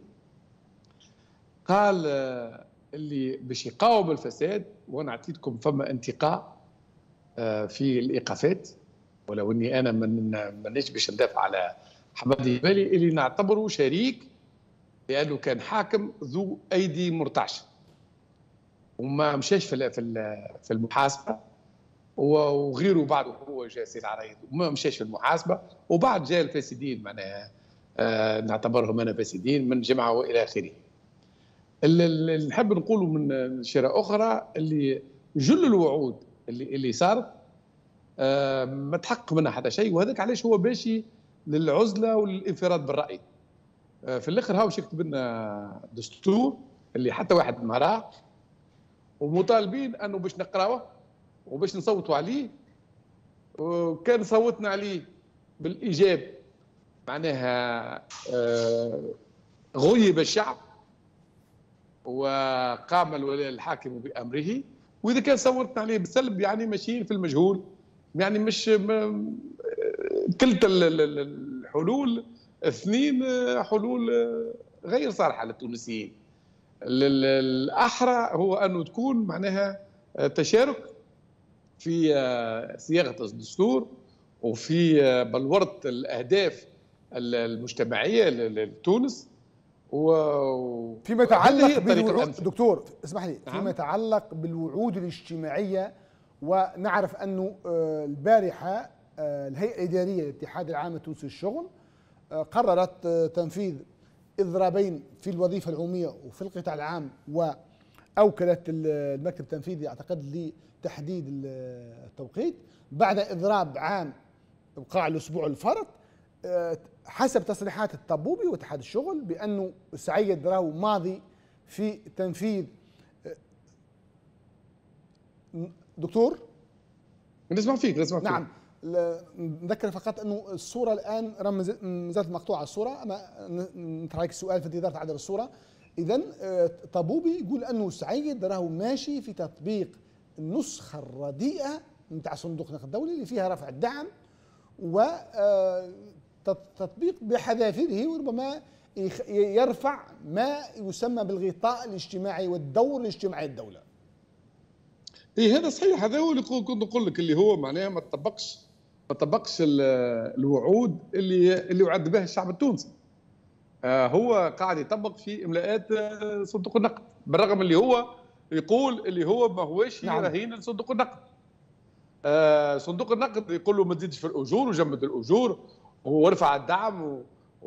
قال اللي باش يقاوم الفساد، وانا اعطيتكم فما انتقاء في الايقافات، ولو اني انا مانيش باش ندافع على حمادي جبالي اللي نعتبره شريك، لانه كان حاكم ذو ايدي مرتعشه وما مشاش في المحاسبه، وغيره بعده هو جاء سيد عرايد وما مشاش في المحاسبه، وبعد جاء الفاسدين معناها نعتبرهم انا فاسدين من جمعه والى اخره. اللي نحب نقوله من شيره اخرى اللي جل الوعود اللي صارت ما تحقق منها حتى شيء، وهذاك علاش هو باشي للعزله وللانفراد بالراي. في الاخر هاو يكتب لنا دستور اللي حتى واحد ما راه، ومطالبين انه باش نقراوه وباش نصوتوا عليه، وكان صوتنا عليه بالايجاب معناها غيب الشعب وقام الولي الحاكم بامره، واذا كان صوتنا عليه بالسلب يعني ماشيين في المجهول، يعني مش كلتا الحلول اثنين حلول غير صالحه للتونسيين. الأحرى هو أنه تكون معناها تشارك في صياغة الدستور وفي بلورة الأهداف المجتمعية لتونس. فيما يتعلق بالوعود دكتور اسمح لي، فيما يتعلق بالوعود الاجتماعية، ونعرف أنه البارحة الهيئة الإدارية للاتحاد العام التونسي للشغل قررت تنفيذ إضرابين في الوظيفة العمومية وفي القطاع العام، وأوكلت المكتب التنفيذي أعتقد لتحديد التوقيت بعد إضراب عام وقع الأسبوع الفارط. حسب تصريحات الطبوبي واتحاد الشغل بأنه السعيد راهو ماضي في تنفيذ. دكتور نسمع فيك. نعم نذكر فقط انه الصوره الان مازالت مقطوعه الصوره، اما نطرح لك السؤال في انتظار تعدل الصوره. اذا طبوبي يقول انه سعيد راهو ماشي في تطبيق النسخه الرديئه نتاع صندوق النقد الدولي اللي فيها رفع الدعم وتطبيق بحذافيره، وربما يرفع ما يسمى بالغطاء الاجتماعي والدور الاجتماعي للدوله. اي هذا صحيح، هذا هو اللي كنت نقول لك، اللي هو معناها ما طبقش الوعود اللي وعد بها الشعب التونسي. هو قاعد يطبق في املاءات صندوق النقد، بالرغم اللي هو يقول اللي هو ما هوش رهين لصندوق النقد. صندوق النقد يقول له ما تزيدش في الاجور وجمد الاجور وارفع الدعم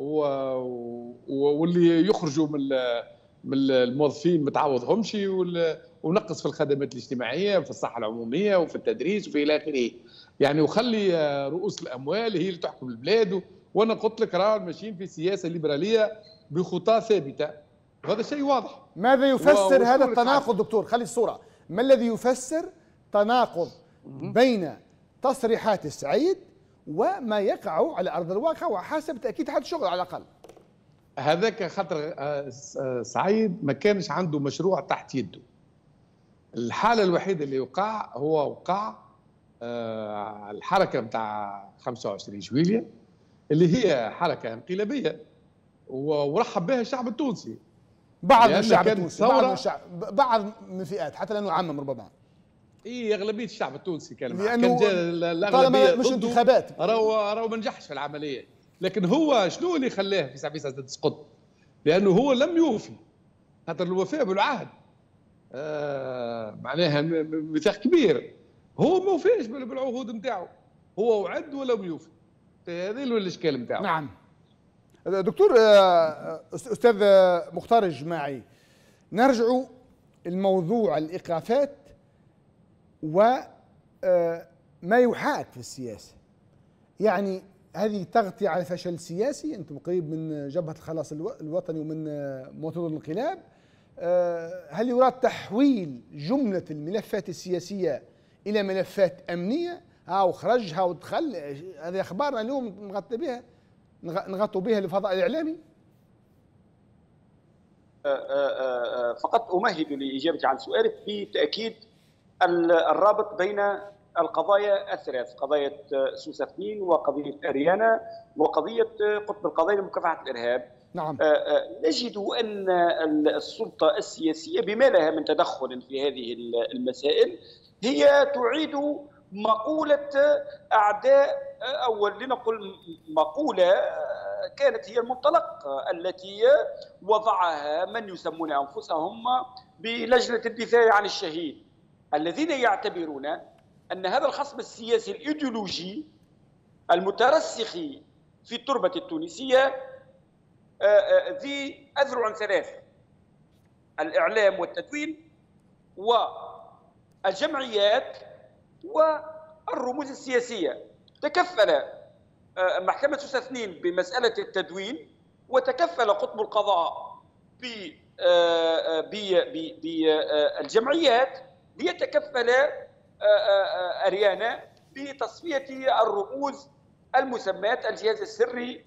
واللي يخرجوا من الموظفين ما تعوضهمش، ونقص في الخدمات الاجتماعيه وفي الصحه العموميه وفي التدريس وفي الى اخره. يعني وخلي رؤوس الاموال هي اللي تحكم البلاد. وانا قلت لك راهو ماشيين في سياسه ليبراليه بخطى ثابته، وهذا شيء واضح. ماذا يفسر هذا التناقض دكتور؟ خلي الصوره، ما الذي يفسر تناقض بين تصريحات السعيد وما يقع على ارض الواقع وحسب تاكيد حد الشغل على الاقل؟ هذاك خاطر سعيد ما كانش عنده مشروع تحت يده. الحاله الوحيده اللي وقع الحركه نتاع 25 جويلية اللي هي حركه انقلابيه ورحب بها الشعب التونسي. بعض من الشعب التونسي، بعض من الفئات، حتى لا نعمم ربما. اي اغلبيه الشعب التونسي كان طالما مش انتخابات راهو ما نجحش في العمليه. لكن هو شنو اللي خلاه في سعفيسة تسقط؟ لانه هو لم يوفي، خاطر الوفاء بالعهد معناها ميثاق كبير. هو ما وفاش بالعهود نتاعو، هو وعد ولم يوفي. هذا هو الاشكال نتاعو. نعم. دكتور استاذ مختار الجماعي، نرجع الموضوع الايقافات وما يحاك في السياسه. يعني هذه تغطية على فشل سياسي، انتم قريب من جبهه الخلاص الوطني ومن مواطنون الانقلاب. هل يراد تحويل جمله الملفات السياسيه الى ملفات امنيه؟ وخرجها ودخل، هذه اخبارنا اليوم نغطوا بها الفضاء الاعلامي. فقط امهد لاجابتي عن سؤالك بتاكيد الرابط بين القضايا الثلاث، قضية سوسة 2 وقضية أريانا وقضية قطب القضايا لمكافحة الإرهاب. نعم. نجد أن السلطة السياسية بما لها من تدخل في هذه المسائل هي تعيد مقولة أعداء، أو لنقل مقولة كانت هي المنطلق التي وضعها من يسمون أنفسهم بلجنة الدفاع عن الشهيد، الذين يعتبرون أن هذا الخصم السياسي الإيديولوجي المترسخ في التربة التونسية ذي أذرع ثلاث: الإعلام والتدوين والجمعيات والرموز السياسية. تكفل محكمة سوسة 2 بمسألة التدوين، وتكفل قطب القضاء بالجمعيات، ليتكفل أريانا بتصفية الرموز المسمات الجهاز السري.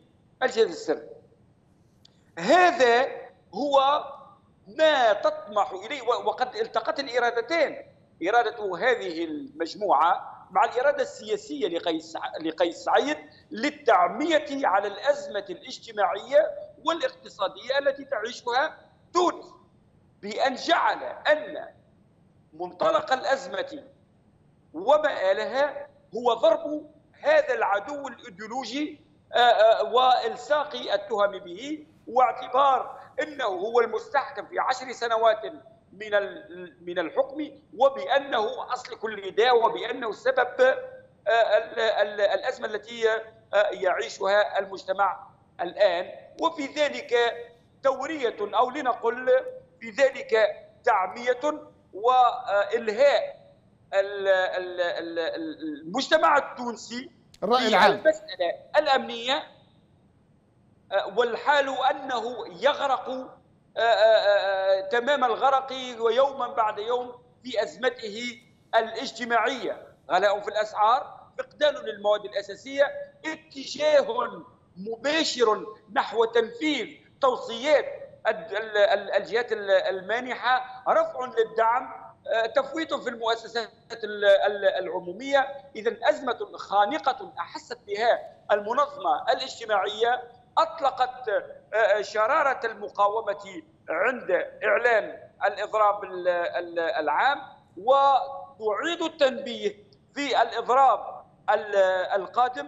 هذا هو ما تطمح إليه، وقد التقت الإرادتان، إرادة هذه المجموعة مع الإرادة السياسية لقيس سعيد للتعمية على الأزمة الاجتماعية والاقتصادية التي تعيشها تونس، بأن جعل أن منطلق الأزمة ومآلها هو ضرب هذا العدو الإيديولوجي وإلصاق التهم به، واعتبار أنه هو المستحكم في 10 سنوات من الحكم، وبأنه أصل كل داء، وبأنه سبب الأزمة التي يعيشها المجتمع الآن. وفي ذلك تورية، أو لنقل في ذلك تعمية وإلهاء المجتمع التونسي الرأي العام المسألة الأمنية، والحال أنه يغرق تمام الغرق ويوما بعد يوم في أزمته الاجتماعية، غلاء في الأسعار فقدان للمواد الأساسية، اتجاه مباشر نحو تنفيذ توصيات الجهات المانحة، رفع للدعم، تفويت في المؤسسات العمومية. إذا أزمة خانقة أحست بها المنظمة الاجتماعية، أطلقت شرارة المقاومة عند إعلان الإضراب العام، وتعيد التنبيه في الإضراب القادم.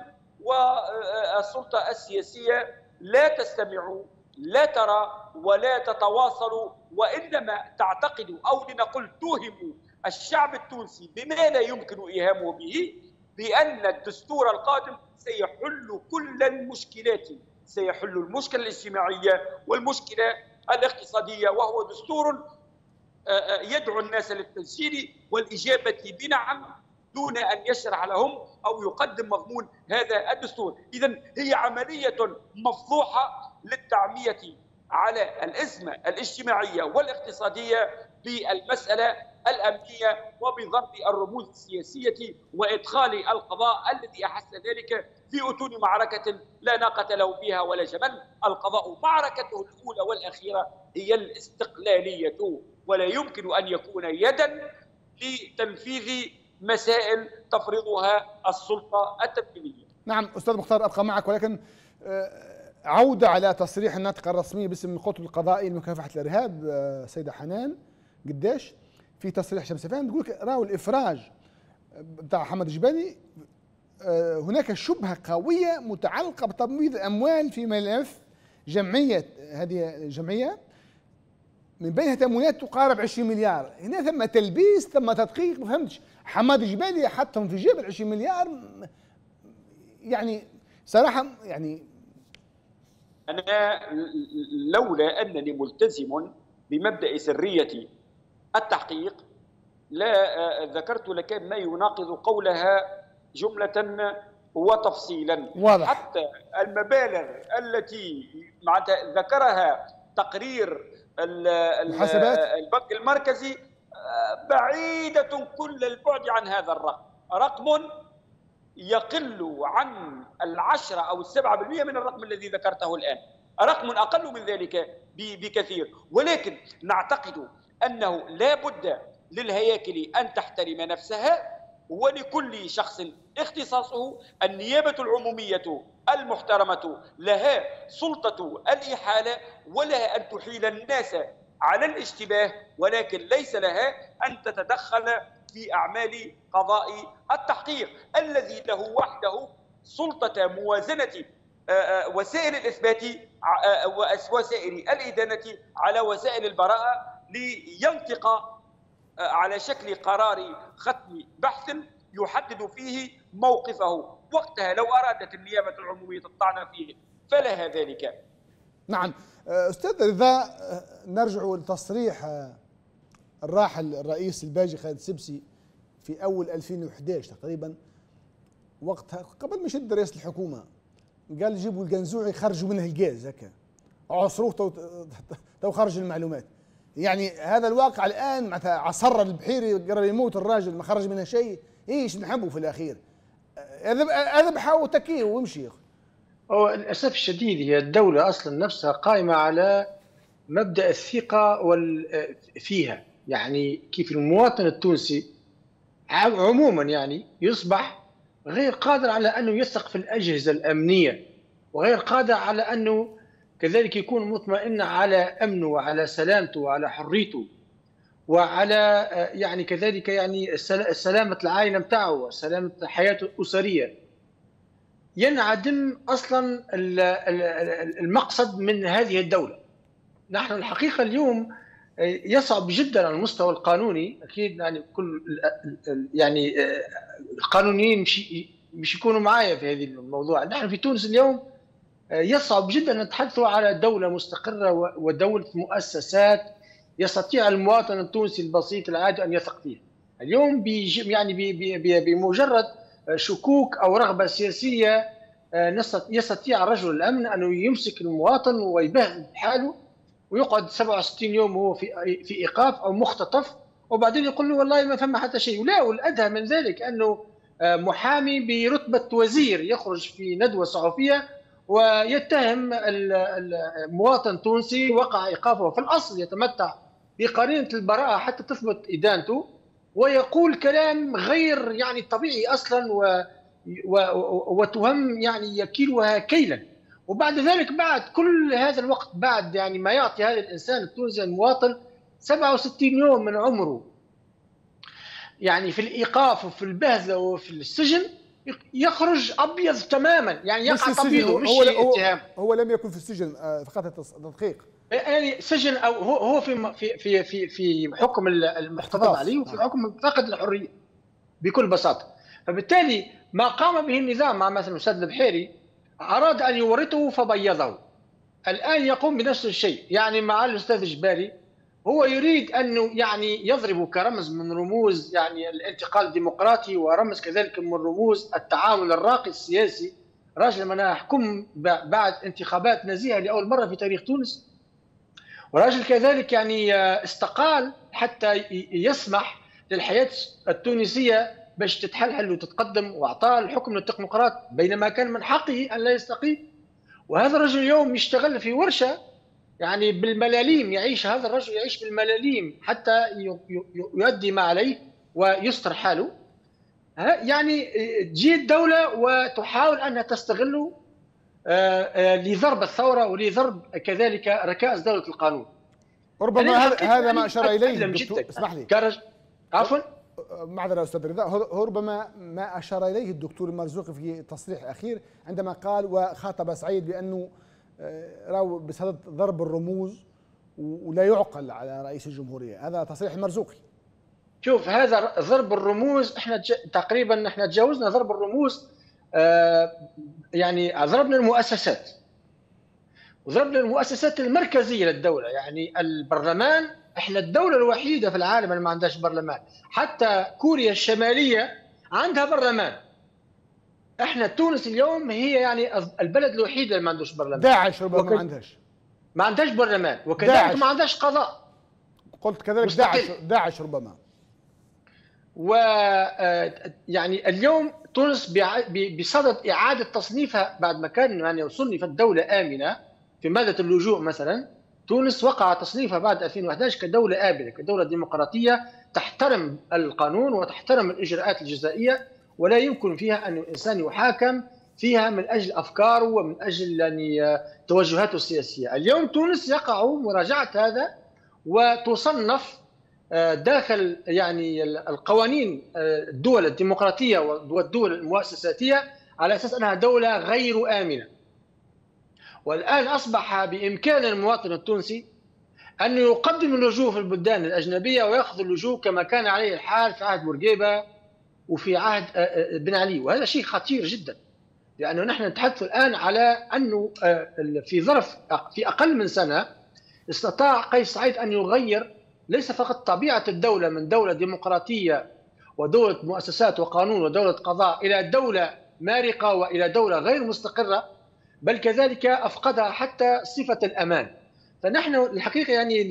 والسلطة السياسية لا تستمع، لا ترى، ولا تتواصل، وإنما تعتقد أو لنقل توهم الشعب التونسي بما لا يمكن إيهامه به، بأن الدستور القادم سيحل كل المشكلات، سيحل المشكلة الاجتماعية والمشكلة الاقتصادية، وهو دستور يدعو الناس للتسجيل والإجابة بنعم دون أن يشرح لهم أو يقدم مضمون هذا الدستور. إذن هي عملية مفضوحة للتعمية على الأزمة الاجتماعية والاقتصادية بالمسألة الأمنية، وبضرب الرموز السياسية وإدخال القضاء الذي أحس ذلك في أتون معركة لا ناقة له بها ولا جمل. القضاء معركته الأولى والأخيرة هي الاستقلالية، ولا يمكن أن يكون يدا لتنفيذ مسائل تفرضها السلطة التنفيذية. نعم أستاذ مختار، أبقى معك، ولكن عودة على تصريح الناطقة الرسمية باسم القطب القضائي لمكافحة الإرهاب سيدة حنان قديش في تصريح شمس فهم تقول راوا الإفراج بتاع حماد الجبالي هناك شبهة قوية متعلقة بتمويل أموال في ملف جمعية، هذه الجمعية من بينها تمويلات تقارب 20 مليار. هنا ثم تلبيس، ثم تدقيق، ما فهمتش. حماد الجبالي حطهم في جيب ال 20 مليار، يعني صراحة يعني أنا لولا أنني ملتزم بمبدأ سرية التحقيق لا ذكرت لك ما يناقض قولها جملة وتفصيلا. واضح. حتى المبالغ التي ذكرها تقرير البنك المركزي بعيدة كل البعد عن هذا الرقم. رقم يقل عن 10 أو 7% من الرقم الذي ذكرته الآن، رقم أقل من ذلك بكثير. ولكن نعتقد أنه لا بد للهياكل أن تحترم نفسها، ولكل شخص اختصاصه. النيابة العمومية المحترمة لها سلطة الإحالة، ولها أن تحيل الناس على الاشتباه، ولكن ليس لها أن تتدخل في أعمال قضاء التحقيق الذي له وحده سلطة موازنة وسائل الإثبات ووسائل الإدانة على وسائل البراءة، لينطق على شكل قرار ختم بحث يحدد فيه موقفه. وقتها لو أرادت النيابة العمومية الطعن فيه فلها ذلك. نعم أستاذ رضا، نرجع لتصريح الراحل الرئيس الباجي خالد السبسي في أول 2011 تقريبا، وقتها قبل ما يشد رئيس الحكومة، قال جيبوا القنزوع يخرجوا منه الغاز هكا، عصروه تو خرج المعلومات. يعني هذا الواقع الآن مثلا عصر البحيري قرب يموت الراجل ما خرج منها شيء، ايش نحبه في الأخير؟ اذبحه وتكيه وامشي. هو للأسف الشديد هي الدولة أصلا نفسها قائمة على مبدأ الثقة فيها، يعني كيف المواطن التونسي عموما يعني يصبح غير قادر على أنه يثق في الأجهزة الأمنية، وغير قادر على أنه كذلك يكون مطمئن على أمنه وعلى سلامته وعلى حريته وعلى يعني كذلك يعني سلامة العائلة متاعه وسلامة حياته الأسرية. ينعدم أصلا المقصد من هذه الدولة. نحن الحقيقة اليوم يصعب جدا على المستوى القانوني، أكيد يعني كل يعني القانونيين مش يكونوا معايا في هذه الموضوع. نحن في تونس اليوم يصعب جدا أن نتحدثوا على دولة مستقرة ودولة مؤسسات يستطيع المواطن التونسي البسيط العادي أن يثق فيها. اليوم يعني بمجرد شكوك أو رغبة سياسية يستطيع رجل الأمن أنه يمسك المواطن ويبهدل حاله ويقعد 67 يوم وهو في إيقاف أو مختطف، وبعدين يقول له والله ما فما حتى شيء. لا، والأدهى من ذلك أنه محامي برتبة وزير يخرج في ندوة صحفية ويتهم المواطن التونسي وقع إيقافه، في الأصل يتمتع بقرينة البراءة حتى تثبت إدانته، ويقول كلام غير يعني طبيعي أصلا وتهم يعني يكيلها كيلا. وبعد ذلك بعد كل هذا الوقت، بعد يعني ما يعطي هذا الإنسان التونسي المواطن 67 يوم من عمره يعني في الإيقاف وفي البهذلة وفي السجن، يخرج أبيض تماما، يعني يقع تبييضه مش اتهام. هو لم يكن في السجن فقط التدقيق، يعني سجن أو هو في حكم المحتفظ عليه وفي حكم فقد الحرية بكل بساطة. فبالتالي ما قام به النظام مع مثلا الأستاذ البحيري أراد أن يورطه فبيضه، الآن يقوم بنفس الشيء يعني مع الأستاذ جبالي. هو يريد أنه يعني يضرب كرمز من رموز يعني الانتقال الديمقراطي، ورمز كذلك من رموز التعامل الراقي السياسي. راجل من يحكم بعد انتخابات نزيهة لأول مرة في تاريخ تونس، وراجل كذلك يعني استقال حتى يسمح للحياة التونسية باش تتحلحل وتتقدم، واعطاه الحكم للتكنوقراط بينما كان من حقه ان لا يستقيل. وهذا الرجل اليوم يشتغل في ورشه يعني بالملاليم، يعيش هذا الرجل يعيش بالملاليم حتى يؤدي ما عليه ويستر حاله. يعني تجي الدوله وتحاول انها تستغله لضرب الثوره ولضرب كذلك ركائز دوله القانون. ربما هذا ما اشار اليه الدكتور، اسمح لي عفوا معذرة أستاذ رضا، ربما ما أشار إليه الدكتور المرزوقي في تصريح أخير عندما قال وخاطب سعيد بأنه راو بصدد ضرب الرموز ولا يعقل على رئيس الجمهورية. هذا تصريح المرزوقي. شوف، هذا ضرب الرموز احنا تقريبا احنا تجاوزنا ضرب الرموز، يعني ضربنا المؤسسات وضربنا المؤسسات المركزية للدولة، يعني البرلمان. احنا الدولة الوحيدة في العالم اللي ما عندهاش برلمان، حتى كوريا الشمالية عندها برلمان. احنا تونس اليوم هي يعني البلد الوحيد اللي ما عندوش برلمان. داعش ربما ما عندهاش برلمان، وكذلك ما عندهاش قضاء. قلت كذلك داعش ربما. و يعني اليوم تونس بصدد إعادة تصنيفها بعد ما كان يعني صنفت دولة آمنة في مادة اللجوء مثلا. تونس وقع تصنيفها بعد 2011 كدولة آمنة، كدولة ديمقراطية تحترم القانون وتحترم الإجراءات الجزائية، ولا يمكن فيها أن الإنسان يحاكم فيها من أجل أفكاره ومن أجل يعني توجهاته السياسية. اليوم تونس يقع مراجعة هذا وتصنف داخل يعني القوانين الدول الديمقراطية والدول المؤسساتية على أساس أنها دولة غير آمنة. والآن أصبح بإمكان المواطن التونسي أن يقدم اللجوء في البلدان الأجنبية ويأخذ اللجوء كما كان عليه الحال في عهد بورقيبة وفي عهد بن علي، وهذا شيء خطير جدا، لأنه نحن نتحدث الآن على أنه في أقل من سنة استطاع قيس سعيد أن يغير ليس فقط طبيعة الدولة من دولة ديمقراطية ودولة مؤسسات وقانون ودولة قضاء إلى دولة مارقة وإلى دولة غير مستقرة، بل كذلك أفقدها حتى صفة الأمان. فنحن الحقيقة يعني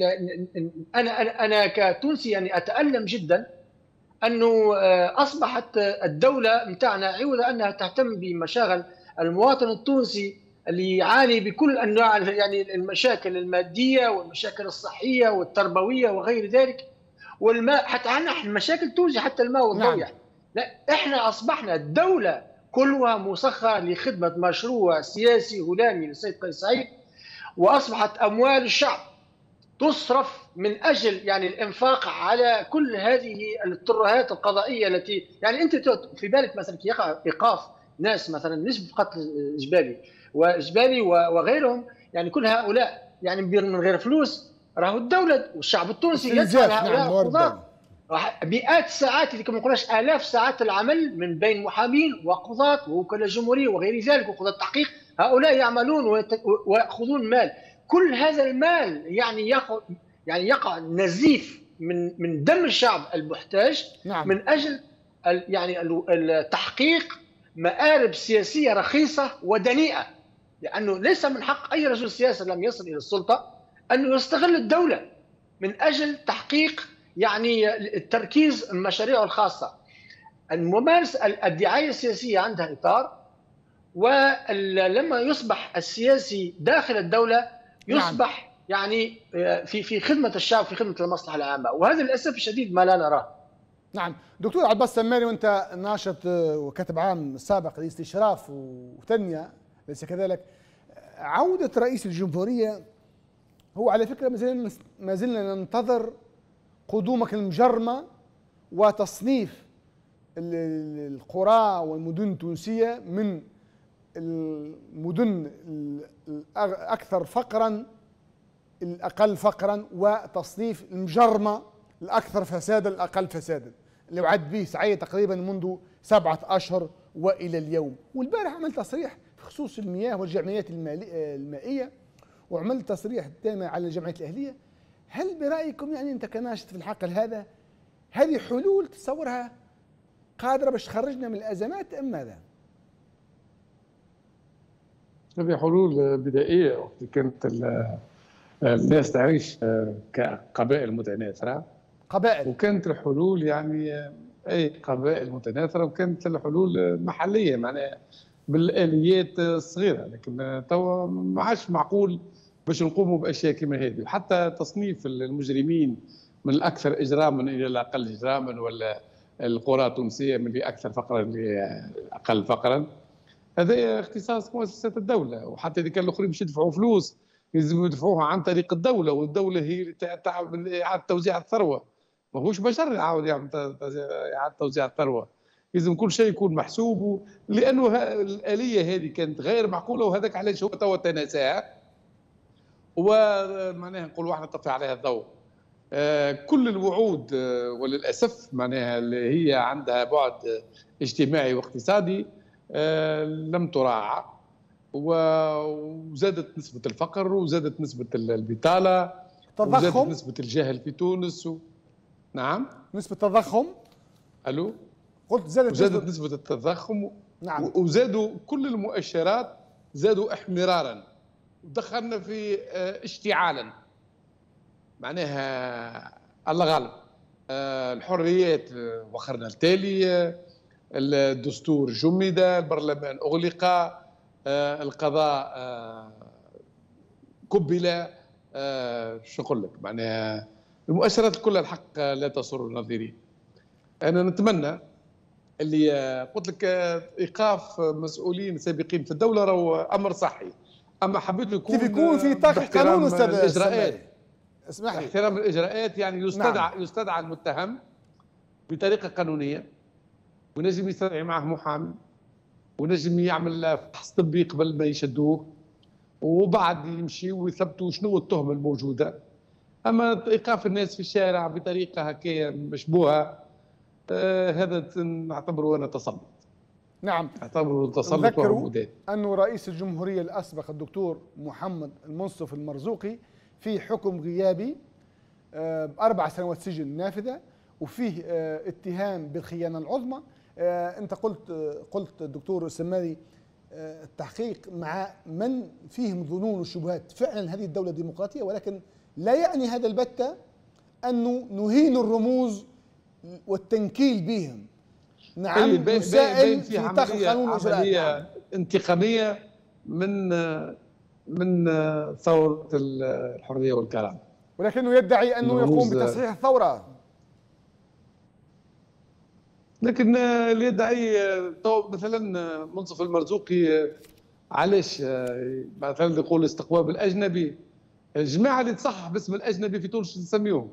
أنا كتونسي يعني أتألم جدا أنه أصبحت الدولة متاعنا عوض أنها تهتم بمشاغل المواطن التونسي اللي يعاني بكل أنواع يعني المشاكل المادية والمشاكل الصحية والتربوية وغير ذلك، والماء حتى عندنا مشاكل توجي حتى الماء والضوء. يعني لا، إحنا أصبحنا الدولة كلها مسخرة لخدمة مشروع سياسي هلامي للسيد قيس سعيد، وأصبحت أموال الشعب تصرف من أجل يعني الإنفاق على كل هذه الترهات القضائية التي يعني أنت في بالك مثلا كي يقع إيقاف ناس مثلا نسبة قتل جبالي وغيرهم، يعني كل هؤلاء يعني من غير فلوس، راهو الدولة والشعب التونسي يدفع لهؤلاء القضاة مئات الساعات اللي كما نقولش آلاف ساعات العمل من بين محامين وقضاة ووكلاء جمهورية وغير ذلك وقضاة تحقيق. هؤلاء يعملون ويأخذون مال، كل هذا المال يعني يقع نزيف من دم الشعب المحتاج. نعم. من أجل يعني التحقيق مآرب سياسية رخيصة ودنيئة، لأنه ليس من حق أي رجل سياسي لم يصل إلى السلطة أنه يستغل الدولة من أجل تحقيق يعني التركيز مشاريعه الخاصة. الممارسة الدعاية السياسية عندها إطار، ولما يصبح السياسي داخل الدولة يصبح يعني في خدمة الشعب، في خدمة المصلحة العامة، وهذا للأسف الشديد ما لا نراه. نعم دكتور عباس السماري، وانت ناشط وكاتب عام سابق لاستشراف وتنمية ليس كذلك، عودة رئيس الجمهورية هو على فكرة ما زلنا ننتظر قدومك المجرمة وتصنيف القرى والمدن التونسية من المدن الأكثر فقرا الأقل فقرا، وتصنيف المجرمة الأكثر فسادا الأقل فسادا، اللي وعد به سعيد تقريبا منذ 7 أشهر وإلى اليوم. والبارح عملت تصريح بخصوص المياه والجمعيات المائية، وعملت تصريح تام على الجمعيات الأهلية. هل برأيكم يعني أنت كناشط في الحقل هذا، هذه حلول تصورها قادرة باش تخرجنا من الأزمات أم ماذا؟ هذه حلول بدائية وقت كانت الناس تعيش كقبائل متناثرة، قبائل، وكانت الحلول يعني أي قبائل متناثرة، وكانت الحلول محلية معناها بالآليات الصغيرة، لكن توا ما عادش معقول باش نقوموا بأشياء كما هذه. وحتى تصنيف المجرمين من الأكثر إجراما إلى الأقل إجراما، ولا القرى التونسية من الأكثر فقرا لأقل فقرا، هذا اختصاص مؤسسات الدولة. وحتى إذا كان الآخرين باش يدفعوا فلوس لازم يدفعوها عن طريق الدولة، والدولة هي اللي تعمل إعادة توزيع الثروة، ماهوش بشر يعاود يعمل إعادة توزيع الثروة، لازم كل شيء يكون محسوب، لأنه الآلية هذه كانت غير معقولة، وهذاك علاش هو توا تناساها، ومعناها نقولوا احنا نطفي عليها الضوء. كل الوعود وللأسف معناها اللي هي عندها بعد اجتماعي واقتصادي لم تراعى، وزادت نسبة الفقر، وزادت نسبة البطالة، وزادت نسبة الجهل في تونس نعم، نسبة التضخم. ألو، قلت زادت نسبة التضخم. نعم. وزادوا كل المؤشرات، زادوا احمرارا، ودخلنا في اشتعالا، معناها الله غالب. الحريات وخرنا التالي، الدستور جمد، البرلمان أغلق، القضاء قبل، شو نقول لك، معناها المؤشرات كلها الحق لا تسر الناظرين. أنا نتمنى اللي قلت لك ايقاف مسؤولين سابقين في الدوله راهو امر صحي، اما حبيت يكون كيف يكون في طاقه قانون استاذ الاجراءات، اسمح لي، احترام الاجراءات، يعني يستدعى المتهم بطريقه قانونيه، ونجم يستدعي معه محامي، ونجم يعمل فحص طبي قبل ما يشدوه، وبعد يمشي ويثبتوا شنو التهمه الموجوده. اما ايقاف الناس في الشارع بطريقه هكايا مشبوهه، هذا نعتبره أنا تسلط. نعم، نعتبره تسلط وعبودات. أنه رئيس الجمهورية الأسبق الدكتور محمد المنصف المرزوقي في حكم غيابي ب4 سنوات سجن نافذة، وفيه اتهام بالخيانة العظمى. أنت قلت الدكتور السماري التحقيق مع من فيهم ظنون وشبهات. فعلا هذه الدولة ديمقراطية، ولكن لا يعني هذا البتة أنه نهين الرموز والتنكيل بهم. نعم، مسائل في اتخاذ قانون عملية انتقامية من ثورة الحرية والكرامة، ولكنه يدعي أنه يقوم بتصحيح الثورة. لكن اللي يدعي مثلا منصف المرزوقي، علاش مثلا يقول استقواب الأجنبي؟ الجماعة اللي تصحح باسم الأجنبي في تونس نسميهم.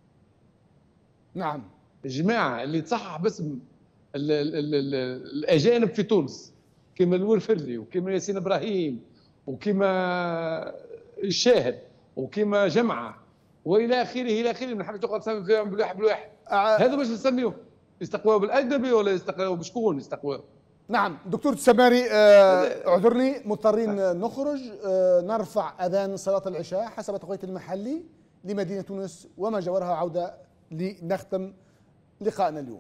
نعم، الجماعة اللي تصحح باسم الأجانب في تونس، كما الورفرلي، وكما ياسين إبراهيم، وكما الشاهد، وكما جمعة، وإلى آخره إلى آخره، من حاجة تقعد تسمي فيهم بالواحد بالواحد. هذا باش نسميهم يستقواو بالأجنبي ولا يستقواو بشكون يستقواو؟ نعم دكتور السماري، اعذرني مضطرين نخرج، نرفع أذان صلاة العشاء حسب التوقيت المحلي لمدينة تونس وما جاورها، عودة لنختم لقاءنا اليوم.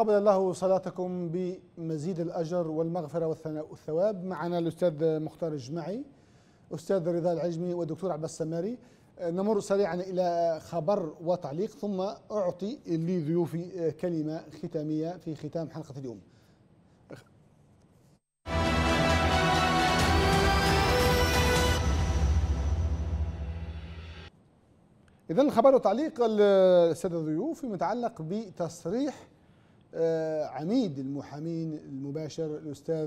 تقبل الله صلاتكم بمزيد الأجر والمغفرة والثواب. معنا الأستاذ مختار الجماعي، أستاذ رضا العجمي، والدكتور عباس السماري. نمر سريعا إلى خبر وتعليق ثم أعطي لضيوفي كلمة ختامية في ختام حلقة اليوم. إذن الخبر وتعليق السادة الضيوف متعلق بتصريح عميد المحامين المباشر الأستاذ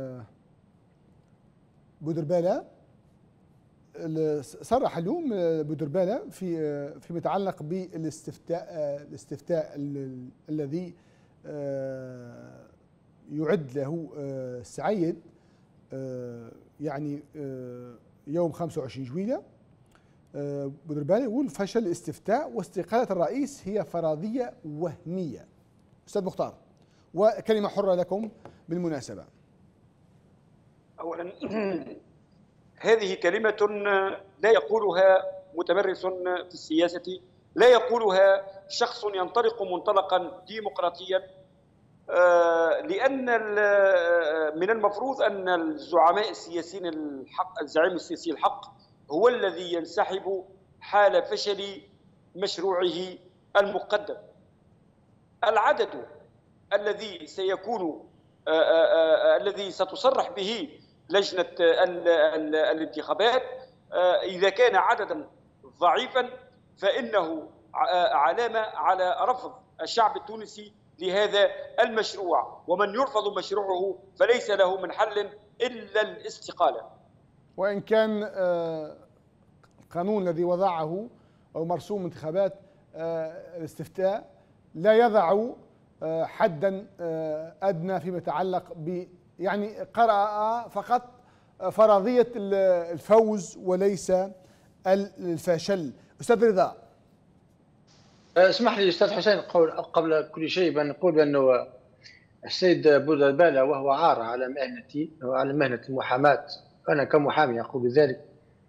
بودربالة. صرح اليوم بودربالة في متعلق بالاستفتاء الذي يعد له السعيد يعني يوم 25 جويلية. بودربالة يقول فشل الاستفتاء واستقالة الرئيس هي فرضية وهمية. أستاذ مختار، وكلمة حرة لكم بالمناسبة. أولا هذه كلمة لا يقولها متمرس في السياسة، لا يقولها شخص ينطلق منطلقا ديمقراطيا، لأن من المفروض أن الزعماء السياسيين الحق، الزعيم السياسي الحق هو الذي ينسحب حال فشل مشروعه المقدم. العدد الذي سيكون الذي ستصرح به لجنة الانتخابات إذا كان عددا ضعيفا فإنه علامة على رفض الشعب التونسي لهذا المشروع، ومن يرفض مشروعه فليس له من حل إلا الاستقالة. وإن كان القانون الذي وضعه أو مرسوم انتخابات الاستفتاء لا يضع حدا أدنى فيما يتعلق ب يعني قرأ فقط فرضية الفوز وليس الفشل. أستاذ رضا، اسمح لي أستاذ حسين قبل كل شيء بأن نقول بأنه السيد بودربالة وهو عار على مهنتي وعلى مهنة المحاماة، أنا كمحامي أقول ذلك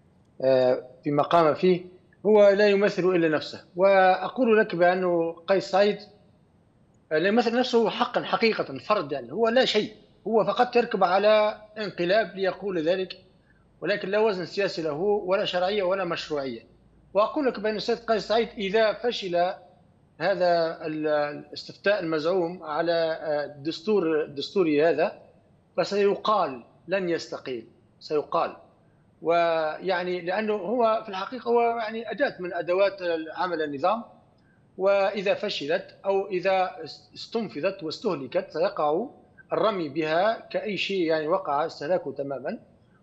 فيما قام فيه، هو لا يمثل إلا نفسه. وأقول لك بأنه قيس سعيد لا يمثل نفسه حقا حقيقة فرد، يعني هو لا شيء، هو فقط يركب على انقلاب ليقول ذلك، ولكن لا وزن سياسي له ولا شرعية ولا مشروعية. وأقول لك بأن السيد قيس سعيد إذا فشل هذا الاستفتاء المزعوم على الدستوري هذا فسيقال لن يستقيل، سيقال. ويعني لأنه هو في الحقيقة هو يعني أداة من أدوات عمل النظام، وإذا فشلت أو إذا استنفذت واستهلكت سيقع الرمي بها كأي شيء يعني وقع استهلاكه تماما،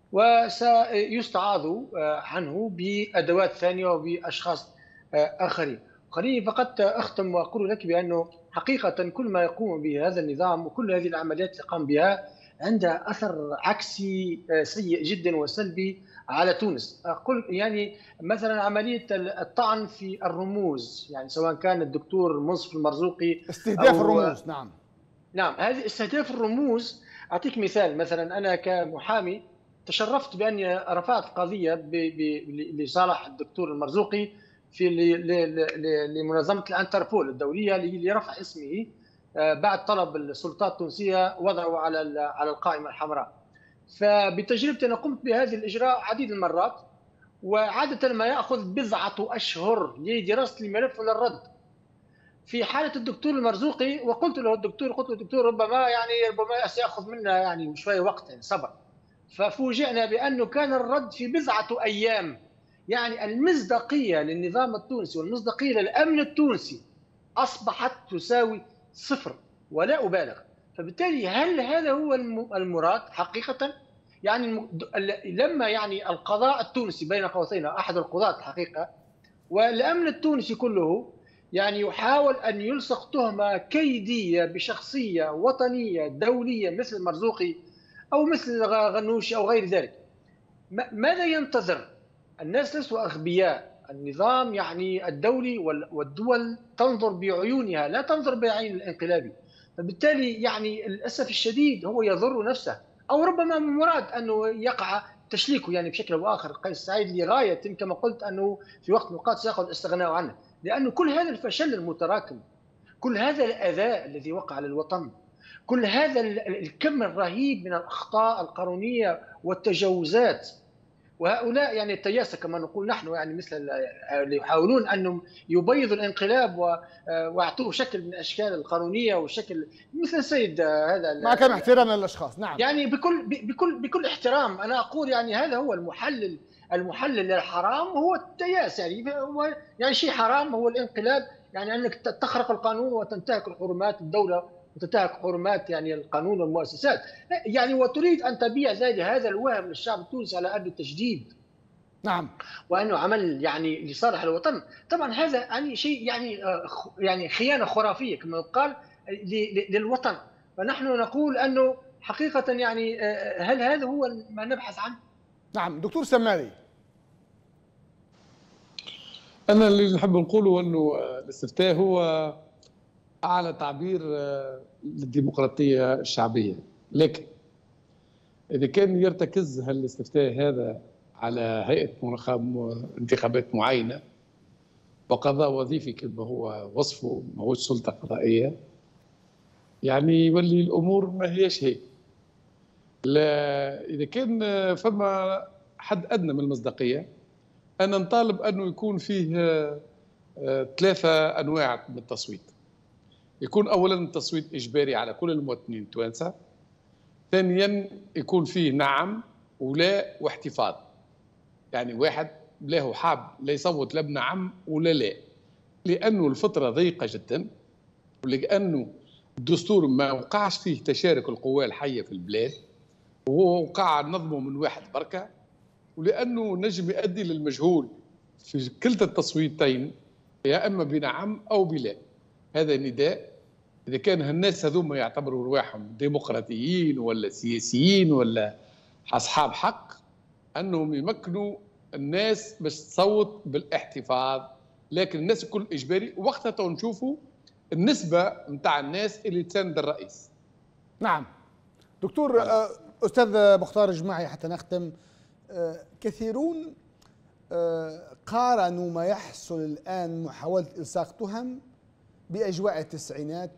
وسيستعاض عنه بأدوات ثانية وبأشخاص آخرين. خليني فقط أختم وأقول لك بأنه حقيقة كل ما يقوم به هذا النظام وكل هذه العمليات اللي قام بها عندها أثر عكسي سيء جدا وسلبي على تونس. أقول يعني مثلا عملية الطعن في الرموز، يعني سواء كان الدكتور منصف المرزوقي استهداف الرموز. نعم هذه استهداف الرموز. أعطيك مثال، مثلا أنا كمحامي تشرفت بأني رفعت قضية لصالح الدكتور المرزوقي في لمنظمة الانتربول الدولية لرفع اسمه بعد طلب السلطات التونسية وضعه على القائمة الحمراء. فبتجربتي أنا قمت بهذه الإجراء عديد المرات، وعادة ما يأخذ بضعة أشهر لدراسة الملف وللرد. في حالة الدكتور المرزوقي وقلت له الدكتور ربما سيأخذ منا يعني شوية وقت، يعني صبر. ففوجئنا بأنه كان الرد في بضعة أيام. يعني المصداقية للنظام التونسي والمصداقية للأمن التونسي أصبحت تساوي صفر ولا أبالغ. فبالتالي هل هذا هو المراد حقيقة؟ يعني لما يعني القضاء التونسي بين قوسين أحد القضاة الحقيقة والأمن التونسي كله يعني يحاول أن يلصق تهمة كيدية بشخصية وطنية دولية مثل المرزوقي أو مثل غنوشي أو غير ذلك، ماذا ينتظر؟ الناس ليسوا أغبياء، النظام يعني الدولي والدول تنظر بعيونها لا تنظر بعين الانقلابي. فبالتالي يعني للأسف الشديد هو يضر نفسه، أو ربما من مراد أنه يقع تشليكه يعني بشكل أو آخر قيس سعيد لغاية كما قلت أنه في وقت من الأوقات سيأخذ الاستغناء عنه، لأنه كل هذا الفشل المتراكم كل هذا الأذى الذي وقع على الوطن، كل هذا الكم الرهيب من الأخطاء القانونية والتجاوزات، وهؤلاء يعني التياسة كما نقول نحن، يعني مثل اللي يحاولون أنهم يبيضوا الانقلاب ويعطوه شكل من أشكال القانونية وشكل مثل السيد هذا. مع كامل احترام للأشخاص، نعم. يعني بكل احترام أنا أقول يعني هذا هو المحلل للحرام هو التياس، يعني شيء حرام هو الانقلاب، يعني أنك تخرق القانون وتنتهك حرمات الدولة وتنتهك حرمات يعني القانون والمؤسسات، يعني وتريد أن تبيع هذا الوهم للشعب التونسي على أرض التجديد. نعم. وأنه عمل يعني لصالح الوطن. طبعا هذا يعني شيء يعني خيانة خرافية كما يقال للوطن. فنحن نقول أنه حقيقة يعني هل هذا هو ما نبحث عنه؟ نعم. دكتور سماري، أنا اللي نحب نقوله أنه الاستفتاء هو أعلى تعبير للديمقراطية الشعبية، لكن إذا كان يرتكز هالاستفتاء هذا على هيئة انتخابات معينة وقضاء وظيفي كما هو وصفه، ما هوش سلطة قضائية، يعني يولي الأمور ما هيش هيك. لا، إذا كان فما حد أدنى من المصداقية، أنا نطالب أنه يكون فيه 3 أنواع من التصويت. يكون أولا التصويت إجباري على كل المواطنين التوانسة، ثانيا يكون فيه نعم ولا واحتفاظ، يعني واحد له حاب لا يصوت لا بنعم ولا لا، لأنه الفترة ضيقة جدا، ولأنه الدستور ما وقعش فيه تشارك القوى الحية في البلاد، وهو وقع نظمه من واحد بركة، ولأنه نجم يؤدي للمجهول في كلتا التصويتين، يا أما بنعم أو بلا. هذا نداء إذا كان الناس هذوما يعتبروا رواحهم ديمقراطيين ولا سياسيين ولا أصحاب حق، أنهم يمكنوا الناس باش تصوت بالاحتفاظ، لكن الناس الكل إجباري، وقتها نشوفوا النسبة متاع الناس اللي تساند الرئيس. نعم. دكتور أستاذ مختار جماعي، حتى نختم، كثيرون قارنوا ما يحصل الآن محاولة إلصاق تهم بأجواء التسعينات،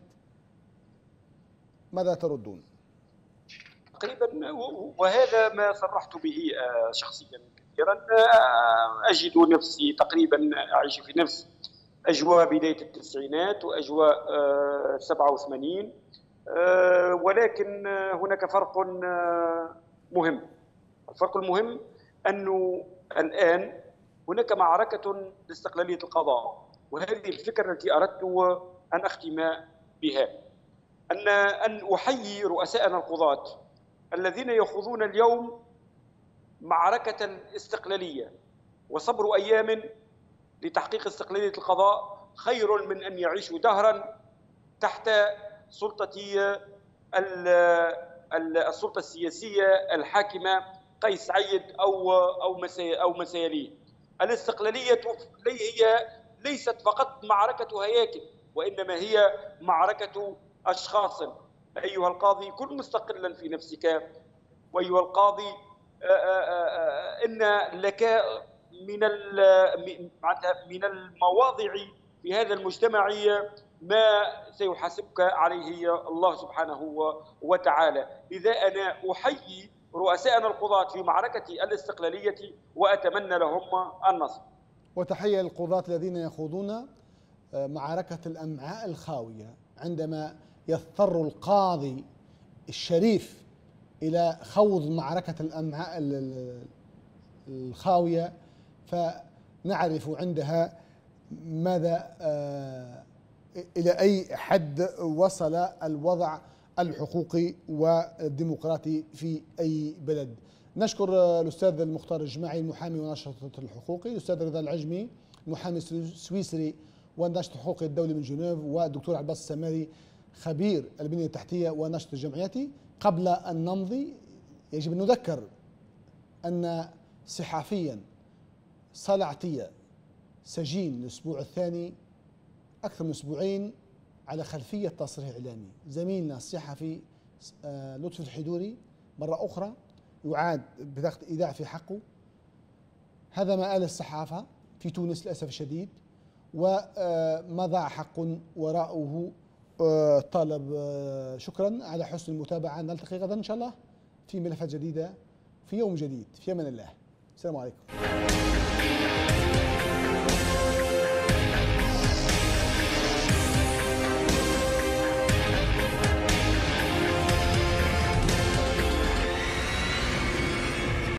ماذا تردون؟ تقريبا، وهذا ما صرحت به شخصيا كثيرا. أجد نفسي تقريبا أعيش في نفس أجواء بداية التسعينات وأجواء 87، ولكن هناك فرق مهم. الفرق المهم أنه الآن هناك معركة لاستقلالية القضاء، وهذه الفكرة التي أردت أن أختم بها، أن أحيي رؤساءنا القضاة الذين يخوضون اليوم معركة الاستقلالية، وصبر أيام لتحقيق استقلالية القضاء خير من أن يعيشوا دهرا تحت سلطة السلطة السياسية الحاكمة قيس سعيد أو مسياليه. الاستقلالية هي ليست فقط معركة هياكل، وإنما هي معركة أشخاص. أيها القاضي كن مستقلا في نفسك، وأيها القاضي إن لك من المواضع في هذا المجتمع ما سيحاسبك عليه الله سبحانه وتعالى. لذا أنا أحيي رؤساءنا القضاة في معركة الاستقلالية وأتمنى لهم النصر. وتحية للقضاة الذين يخوضون معركة الأمعاء الخاوية، عندما يضطر القاضي الشريف إلى خوض معركة الأمعاء الخاوية، فنعرف عندها ماذا إلى أي حد وصل الوضع الحقوقي والديمقراطي في أي بلد. نشكر الأستاذ المختار الجماعي المحامي وناشط الحقوقي، الأستاذ رضا العجمي المحامي السويسري والناشط الحقوقي الدولي من جنيف، والدكتور عباس السماري خبير البنية التحتية وناشط الجمعياتي. قبل أن نمضي يجب أن نذكر أن صحفيا صلعتية سجين الأسبوع الثاني أكثر من أسبوعين على خلفية تصريح إعلامي. زميلنا الصحفي لطفي الحدوري مرة أخرى يعاد بضغط إيداع في حقه. هذا ما قال الصحافة في تونس للأسف الشديد، وماذا حق وراءه طالب. شكرا على حسن المتابعة، نلتقي غدا إن شاء الله في ملفات جديدة في يوم جديد. في أمان الله، السلام عليكم.